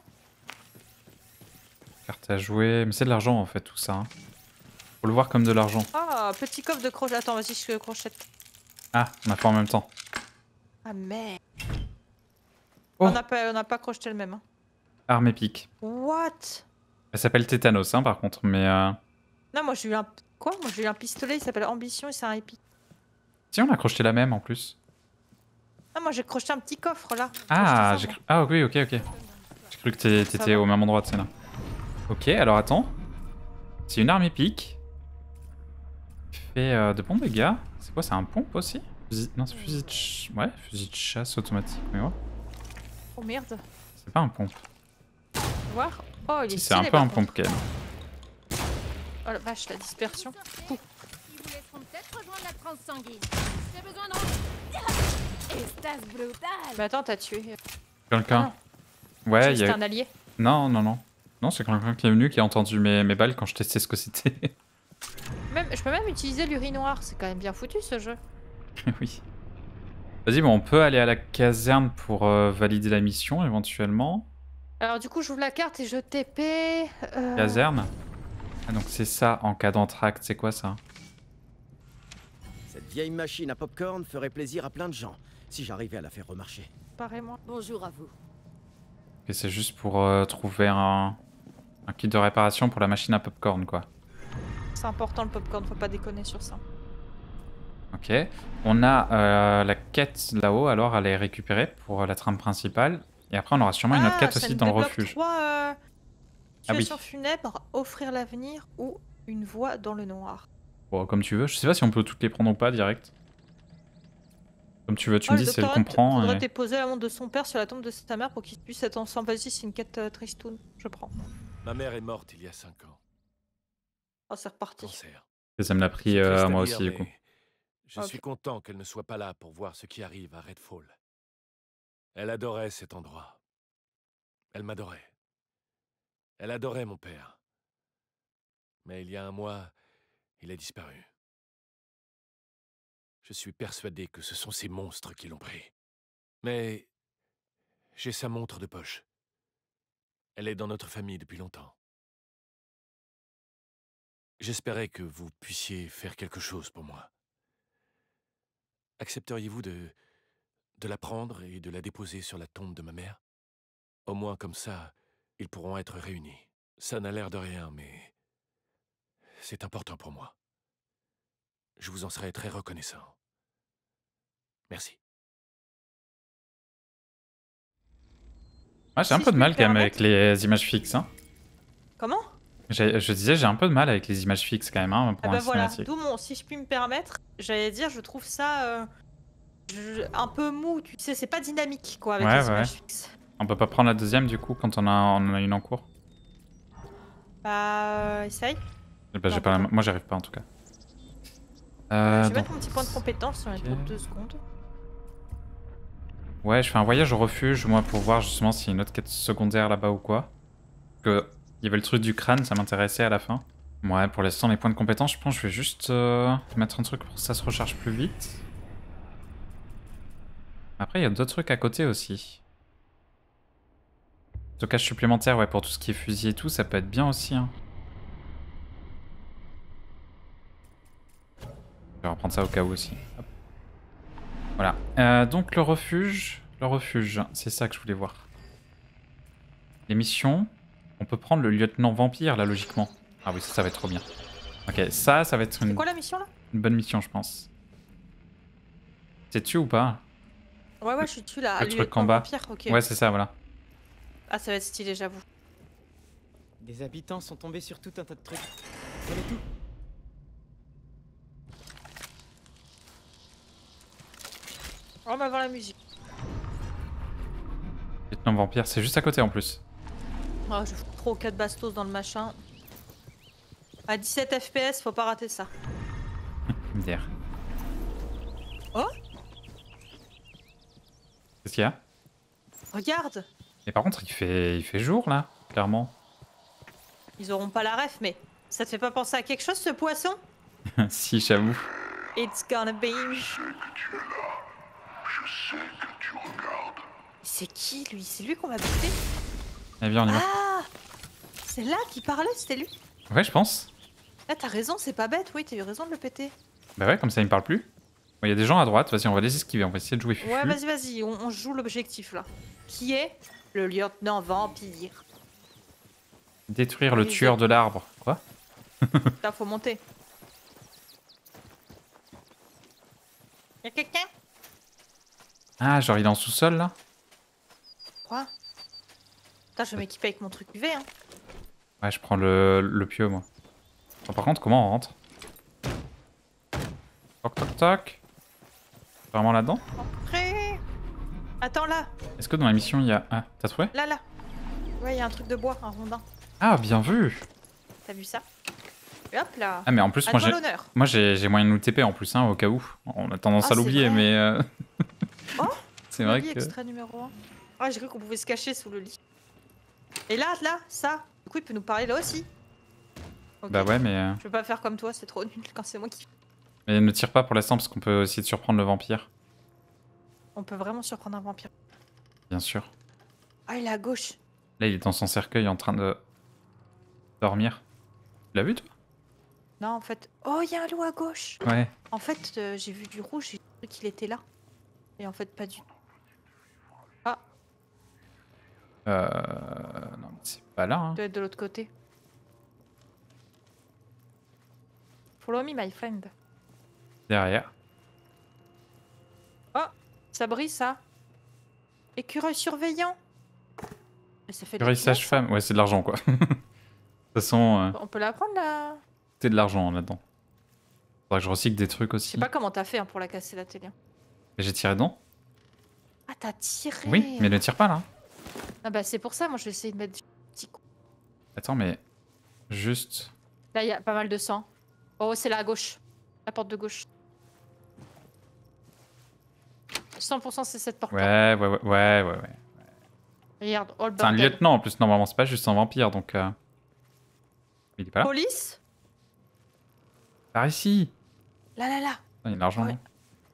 Carte à jouer. Mais c'est de l'argent en fait, tout ça. Hein. Faut le voir comme de l'argent. Ah, petit coffre de crochet. Attends, vas-y, je crochette. Ah, on a fait en même temps. Ah, merde. Oh. On n'a pas crocheté le même. Hein. Arme épique. What? Elle s'appelle Tétanos, hein, par contre, mais. Non, moi j'ai eu un. Quoi? Moi j'ai eu un pistolet, il s'appelle Ambition et c'est un épique. Si, on a crocheté la même en plus. Ah, moi j'ai crocheté un petit coffre là. Ah, j'ai cru... Ah, oui, ok. J'ai cru que t'étais au même endroit, tu sais là. Ok, alors attends. C'est une arme épique. Fait de bons dégâts. C'est quoi, c'est un pompe aussi? Non, c'est fusil de... Ouais, fusil de chasse automatique, mais ouais. Oh merde. C'est pas un pompe. Voir. Oh, il est Si, c'est un peu un pompe quand même. Oh la vache, la dispersion. Ils vous laisseront peut-être rejoindre la transe sanguine. J'ai besoin de... Estase brutale. Mais attends, t'as tué. Quelqu'un? Ah, ouais, il y a... un allié? Non. Non, c'est quelqu'un qui est venu, qui a entendu mes balles quand je testais ce que c'était. Je peux même utiliser l'urinoir, c'est quand même bien foutu ce jeu. Oui. Vas-y, bon, on peut aller à la caserne pour valider la mission éventuellement. Alors du coup, j'ouvre la carte et je TP. Caserne. Ah, donc c'est ça en cas d'entracte, c'est quoi ça? Cette vieille machine à popcorn ferait plaisir à plein de gens, si j'arrivais à la faire remarcher. Pareillement. Bonjour à vous. Et c'est juste pour trouver un kit de réparation pour la machine à popcorn, quoi. C'est important le popcorn, faut pas déconner sur ça. Ok. On a la quête là-haut, alors à les récupérer pour la trame principale. Et après, on aura sûrement une autre quête ça aussi nous dans le débloque refuge. 3 situations oui. funèbres, offrir l'avenir ou une voie dans le noir. Bon, comme tu veux. Je sais pas si on peut toutes les prendre ou pas direct. Comme tu veux, tu me Le dis si elle docteur comprend. faudrait Et... déposer la montre de son père sur la tombe de sa mère pour qu'ils puissent être ensemble. Vas-y, c'est une quête tristoun. Je prends. Ma mère est morte il y a 5 ans. Oh, c'est reparti. Cancer. Et ça me l'a pris C'est triste à moi dire, aussi, du coup. mais Je suis content qu'elle ne soit pas là pour voir ce qui arrive à Redfall. Elle adorait cet endroit. Elle m'adorait. Elle adorait mon père. Mais il y a un mois, il a disparu. Je suis persuadé que ce sont ces monstres qui l'ont pris. Mais j'ai sa montre de poche. Elle est dans notre famille depuis longtemps. J'espérais que vous puissiez faire quelque chose pour moi. Accepteriez-vous de la prendre et de la déposer sur la tombe de ma mère? Au moins comme ça, ils pourront être réunis. Ça n'a l'air de rien, mais c'est important pour moi. Je vous en serai très reconnaissant. Merci. Ouais, j'ai un peu de mal quand même avec les images fixes. Hein. Comment? Je disais, j'ai un peu de mal avec les images fixes quand même hein, pour un voilà, cinématique. d'où mon, si je puis me permettre, j'allais dire, je trouve ça un peu mou, tu sais, c'est pas dynamique quoi avec les images fixes. On peut pas prendre la deuxième du coup quand on en a une en cours? Bah, essaye. Bah, j'ai pas la... Moi j'arrive pas en tout cas. Je vais mettre mon petit point de compétence sur les 2 secondes. Ouais, je fais un voyage au refuge moi pour voir justement s'il y a une autre quête secondaire là-bas ou quoi. Parce que il y avait le truc du crâne, ça m'intéressait à la fin. Ouais, pour l'instant les points de compétence, je pense que je vais juste mettre un truc pour que ça se recharge plus vite. Après il y a d'autres trucs à côté aussi. Stockage supplémentaire, ouais, pour tout ce qui est fusil et tout, ça peut être bien aussi. Hein. Je vais reprendre ça au cas où aussi. Hop. Voilà. Donc le refuge, c'est ça que je voulais voir. Les missions, on peut prendre le lieutenant vampire là logiquement. Ah oui, ça va être trop bien. Ok, ça va être une... C'est quoi la mission là? Une bonne mission je pense. T'es dessus ou pas? Ouais, je suis dessus là. Le truc en bas. Vampire, okay. Ouais, c'est ça, voilà. Ah, ça va être stylé, j'avoue. Des habitants sont tombés sur tout un tas de trucs. Prenez tout. On va voir la musique. Lieutenant vampire, c'est juste à côté en plus. Oh, je fous trop 4 bastos dans le machin. À 17 FPS, faut pas rater ça. MDR. Oh? Qu'est-ce qu'il y a? Regarde! Et par contre, il fait jour là, clairement. Ils auront pas la ref, mais ça te fait pas penser à quelque chose ce poisson? Si, j'avoue. It's gonna be. Je sais que tu es là. Je sais que tu regardes. C'est qui lui? C'est lui qu'on va buter? Eh bien, on y va. Ah! C'est là qu'il parlait, c'était lui? Ouais, je pense. Ah, t'as raison, c'est pas bête, oui, t'as eu raison de le péter. Bah ouais, comme ça, il me parle plus. Bon, il y a des gens à droite, vas-y, on va les esquiver, on va essayer de jouer fufu. Ouais, vas-y, on joue l'objectif là. Qui est le lieutenant vampire. Détruire le tueur de l'arbre. Quoi? Là, faut monter. Y'a quelqu'un? Ah, genre il est en sous-sol là? Quoi? Putain, je vais m'équiper avec mon truc UV, hein. Ouais, je prends le pieu, moi. Bon, par contre, comment on rentre? Toc toc toc. Vraiment là-dedans? Prêt? Attends, là. Est-ce que dans la mission il y a... Ah, t'as trouvé? Là. Ouais, il y a un truc de bois, un rondin. Ah, bien vu! T'as vu ça? Et hop là. Ah, mais en plus, moi j'ai moyen de nous TP en plus, hein, au cas où. On a tendance à l'oublier, mais... Oh, c'est vrai que... extrait numéro 1. Ah, j'ai cru qu'on pouvait se cacher sous le lit. Et là, ça. Du coup, il peut nous parler là aussi. Okay. Bah ouais, mais... Je vais pas faire comme toi, c'est trop nul quand c'est moi qui... Mais ne tire pas pour l'instant, parce qu'on peut essayer de surprendre le vampire. On peut vraiment surprendre un vampire. Bien sûr. Ah, il est à gauche. Là, il est dans son cercueil en train de dormir. Tu l'as vu, toi? Non, en fait... Oh, il y a un loup à gauche. Ouais. En fait, j'ai vu du rouge, j'ai cru qu'il était là. Et en fait, pas du tout. Ah, Non, mais c'est pas là. Hein. il doit être de l'autre côté. Follow me, my friend. Derrière. Oh, ça brille, ça. Écureuil surveillant. Mais ça fait de Écureuil la finesse, sage-femme. Ouais, c'est de l'argent, quoi. De toute façon, On peut la prendre, là. c'est de l'argent là-dedans. Faudrait que je recycle des trucs Je aussi. sais pas comment t'as fait hein, pour la casser, la télé. Et j'ai tiré dedans? Ah, t'as tiré. Oui, mais ne tire pas, là. Ah bah c'est pour ça, moi je vais essayer de mettre du petit coup. Attends, mais... Juste... Là, il y a pas mal de sang. Oh, c'est là à gauche. La porte de gauche. 100% c'est cette porte. Ouais. Regarde, oh le C'est un bordel. lieutenant, en plus. Normalement, c'est pas juste un vampire, donc... Il est pas là? Police. Par ici! Là. Ah, il y a de l'argent, Ouais. là.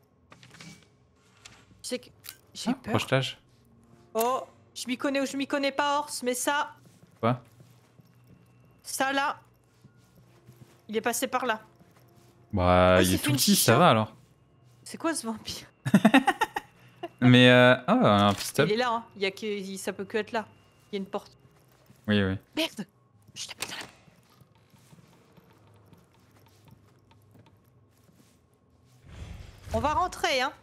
Tu sais que j'ai Ah, peur. projetage. Oh, je m'y connais ou je m'y connais pas, Horse, mais ça... Quoi? Ça là... Il est passé par là. Bah, Oh, il s'est est fait tout une petit, chicha. ça va, alors. C'est quoi ce vampire? Mais, oh, un pistolet. Il est là, hein. Il y a que... Ça peut que être là. Il y a une porte. Oui. Merde. Je t'ai putain. On va rentrer, hein.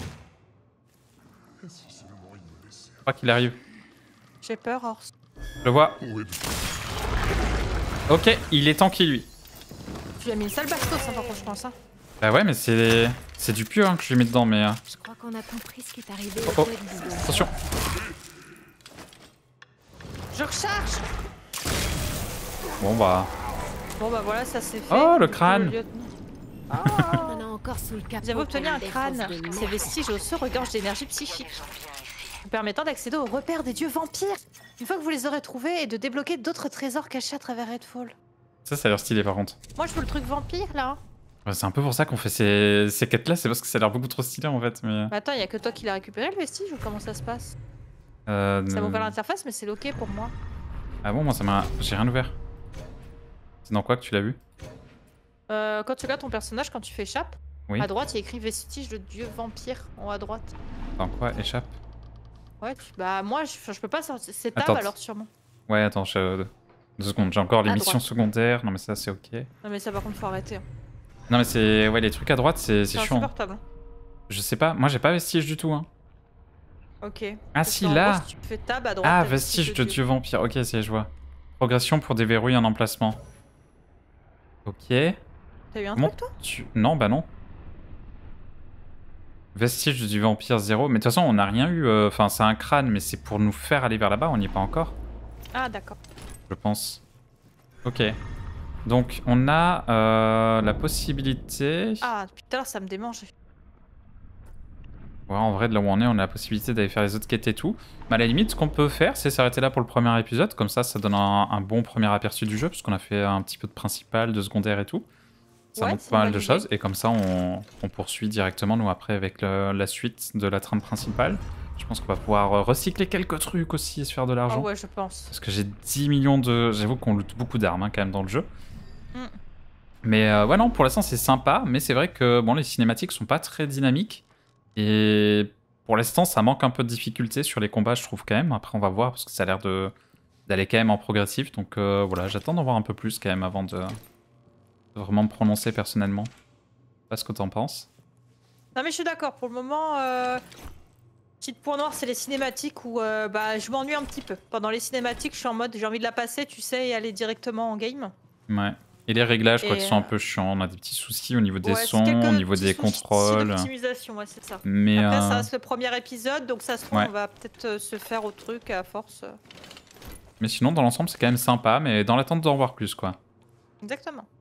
Je crois qu'il arrive. J'ai peur, Horse. Je le vois. Ok, il est tanky, lui. Tu lui as mis une sale bastos, hein, par contre, je pense. Hein. Bah ouais, mais c'est du pieux hein, que je lui mets dedans, mais... Je crois qu'on a compris ce qui est arrivé. Oh, attention. Je recharge. Bon bah... Bon bah voilà, ça c'est fait. Oh, le crâne. On a encore sous le capot. Vous avez obtenu un des crâne. forces de Ces merde. vestiges osseux regorgent d'énergie psychique, vous permettant d'accéder aux repères des dieux vampires. Une fois que vous les aurez trouvés et de débloquer d'autres trésors cachés à travers Redfall. Ça a l'air stylé, par contre. Moi je veux le truc vampire là. Ouais, c'est un peu pour ça qu'on fait ces quêtes-là, c'est parce que ça a l'air beaucoup trop stylé, en fait, mais... Mais attends, y a que toi qui l'as récupéré le vestige ou comment ça se passe? Ça m'a ouvert l'interface, mais c'est ok pour moi. Ah bon, moi ça m'a... J'ai rien ouvert. C'est dans quoi que tu l'as vu? Quand tu regardes ton personnage, quand tu fais échappe, Oui. à droite il y a écrit vestige de dieu vampire en haut à droite. Dans quoi? Échappe? Ouais, bah moi je peux pas sortir. C'est tab Attends. alors sûrement. Ouais, attends, 2 secondes, j'ai encore les À missions droite. secondaires. Non mais ça c'est ok. Non mais ça par contre faut arrêter. Hein. Non mais c'est... Ouais, les trucs à droite, c'est chiant. insupportable. Hein. Je sais pas, moi j'ai pas vestige du tout, hein. Ok. Ah Parce si, qu'en là gros, si tu fais tab à droite. Ah, t'as vestige de dieu vampire. Ok, c'est je vois. Progression pour déverrouiller un emplacement. Ok. T'as eu un Comment truc toi? Non, bah non. Vestige du vampire 0. Mais de toute façon, on n'a rien eu. Enfin, c'est un crâne, mais c'est pour nous faire aller vers là-bas. On n'y est pas encore, Ah d'accord. je pense. Ok. Donc, on a la possibilité... Ah depuis tout à l'heure ça me démange. Ouais, en vrai, de là où on est, on a la possibilité d'aller faire les autres quêtes et tout. Mais à la limite, ce qu'on peut faire, c'est s'arrêter là pour le premier épisode. Comme ça donne un bon premier aperçu du jeu, puisqu'on a fait un petit peu de principal, de secondaire et tout. Ça Ouais, montre c'est pas une mal de bonne choses. idée. Et comme ça, on poursuit directement, nous, après, avec la suite de la trame principale. Je pense qu'on va pouvoir recycler quelques trucs aussi et se faire de Ah l'argent. ouais je pense. Parce que j'ai 10 millions de... J'avoue qu'on loot beaucoup d'armes, hein, quand même, dans le jeu. Mm. Mais ouais, non, pour l'instant, c'est sympa. Mais c'est vrai que, bon, les cinématiques sont pas très dynamiques. Et... Pour l'instant, ça manque un peu de difficulté sur les combats, je trouve quand même. Après, on va voir, parce que ça a l'air d'aller quand même en progressif. Donc voilà, j'attends d'en voir un peu plus quand même avant de vraiment me prononcer personnellement. Je sais pas ce que t'en penses. Non mais je suis d'accord, pour le moment, petit point noir c'est les cinématiques où bah, je m'ennuie un petit peu. Pendant les cinématiques je suis en mode j'ai envie de la passer tu sais et aller directement en game. Ouais. Et les réglages, je crois Et, qu'ils sont un peu chiants. On a des petits soucis au niveau des Ouais, c'est sons, quelques au niveau petits des soucis contrôles. d'optimisation, ouais c'est ça. Mais Après ça reste le premier épisode donc ça se trouve Ouais. on va peut-être se faire au truc à force. mais sinon, dans l'ensemble, c'est quand même sympa. Mais dans l'attente d'en voir plus, quoi. Exactement.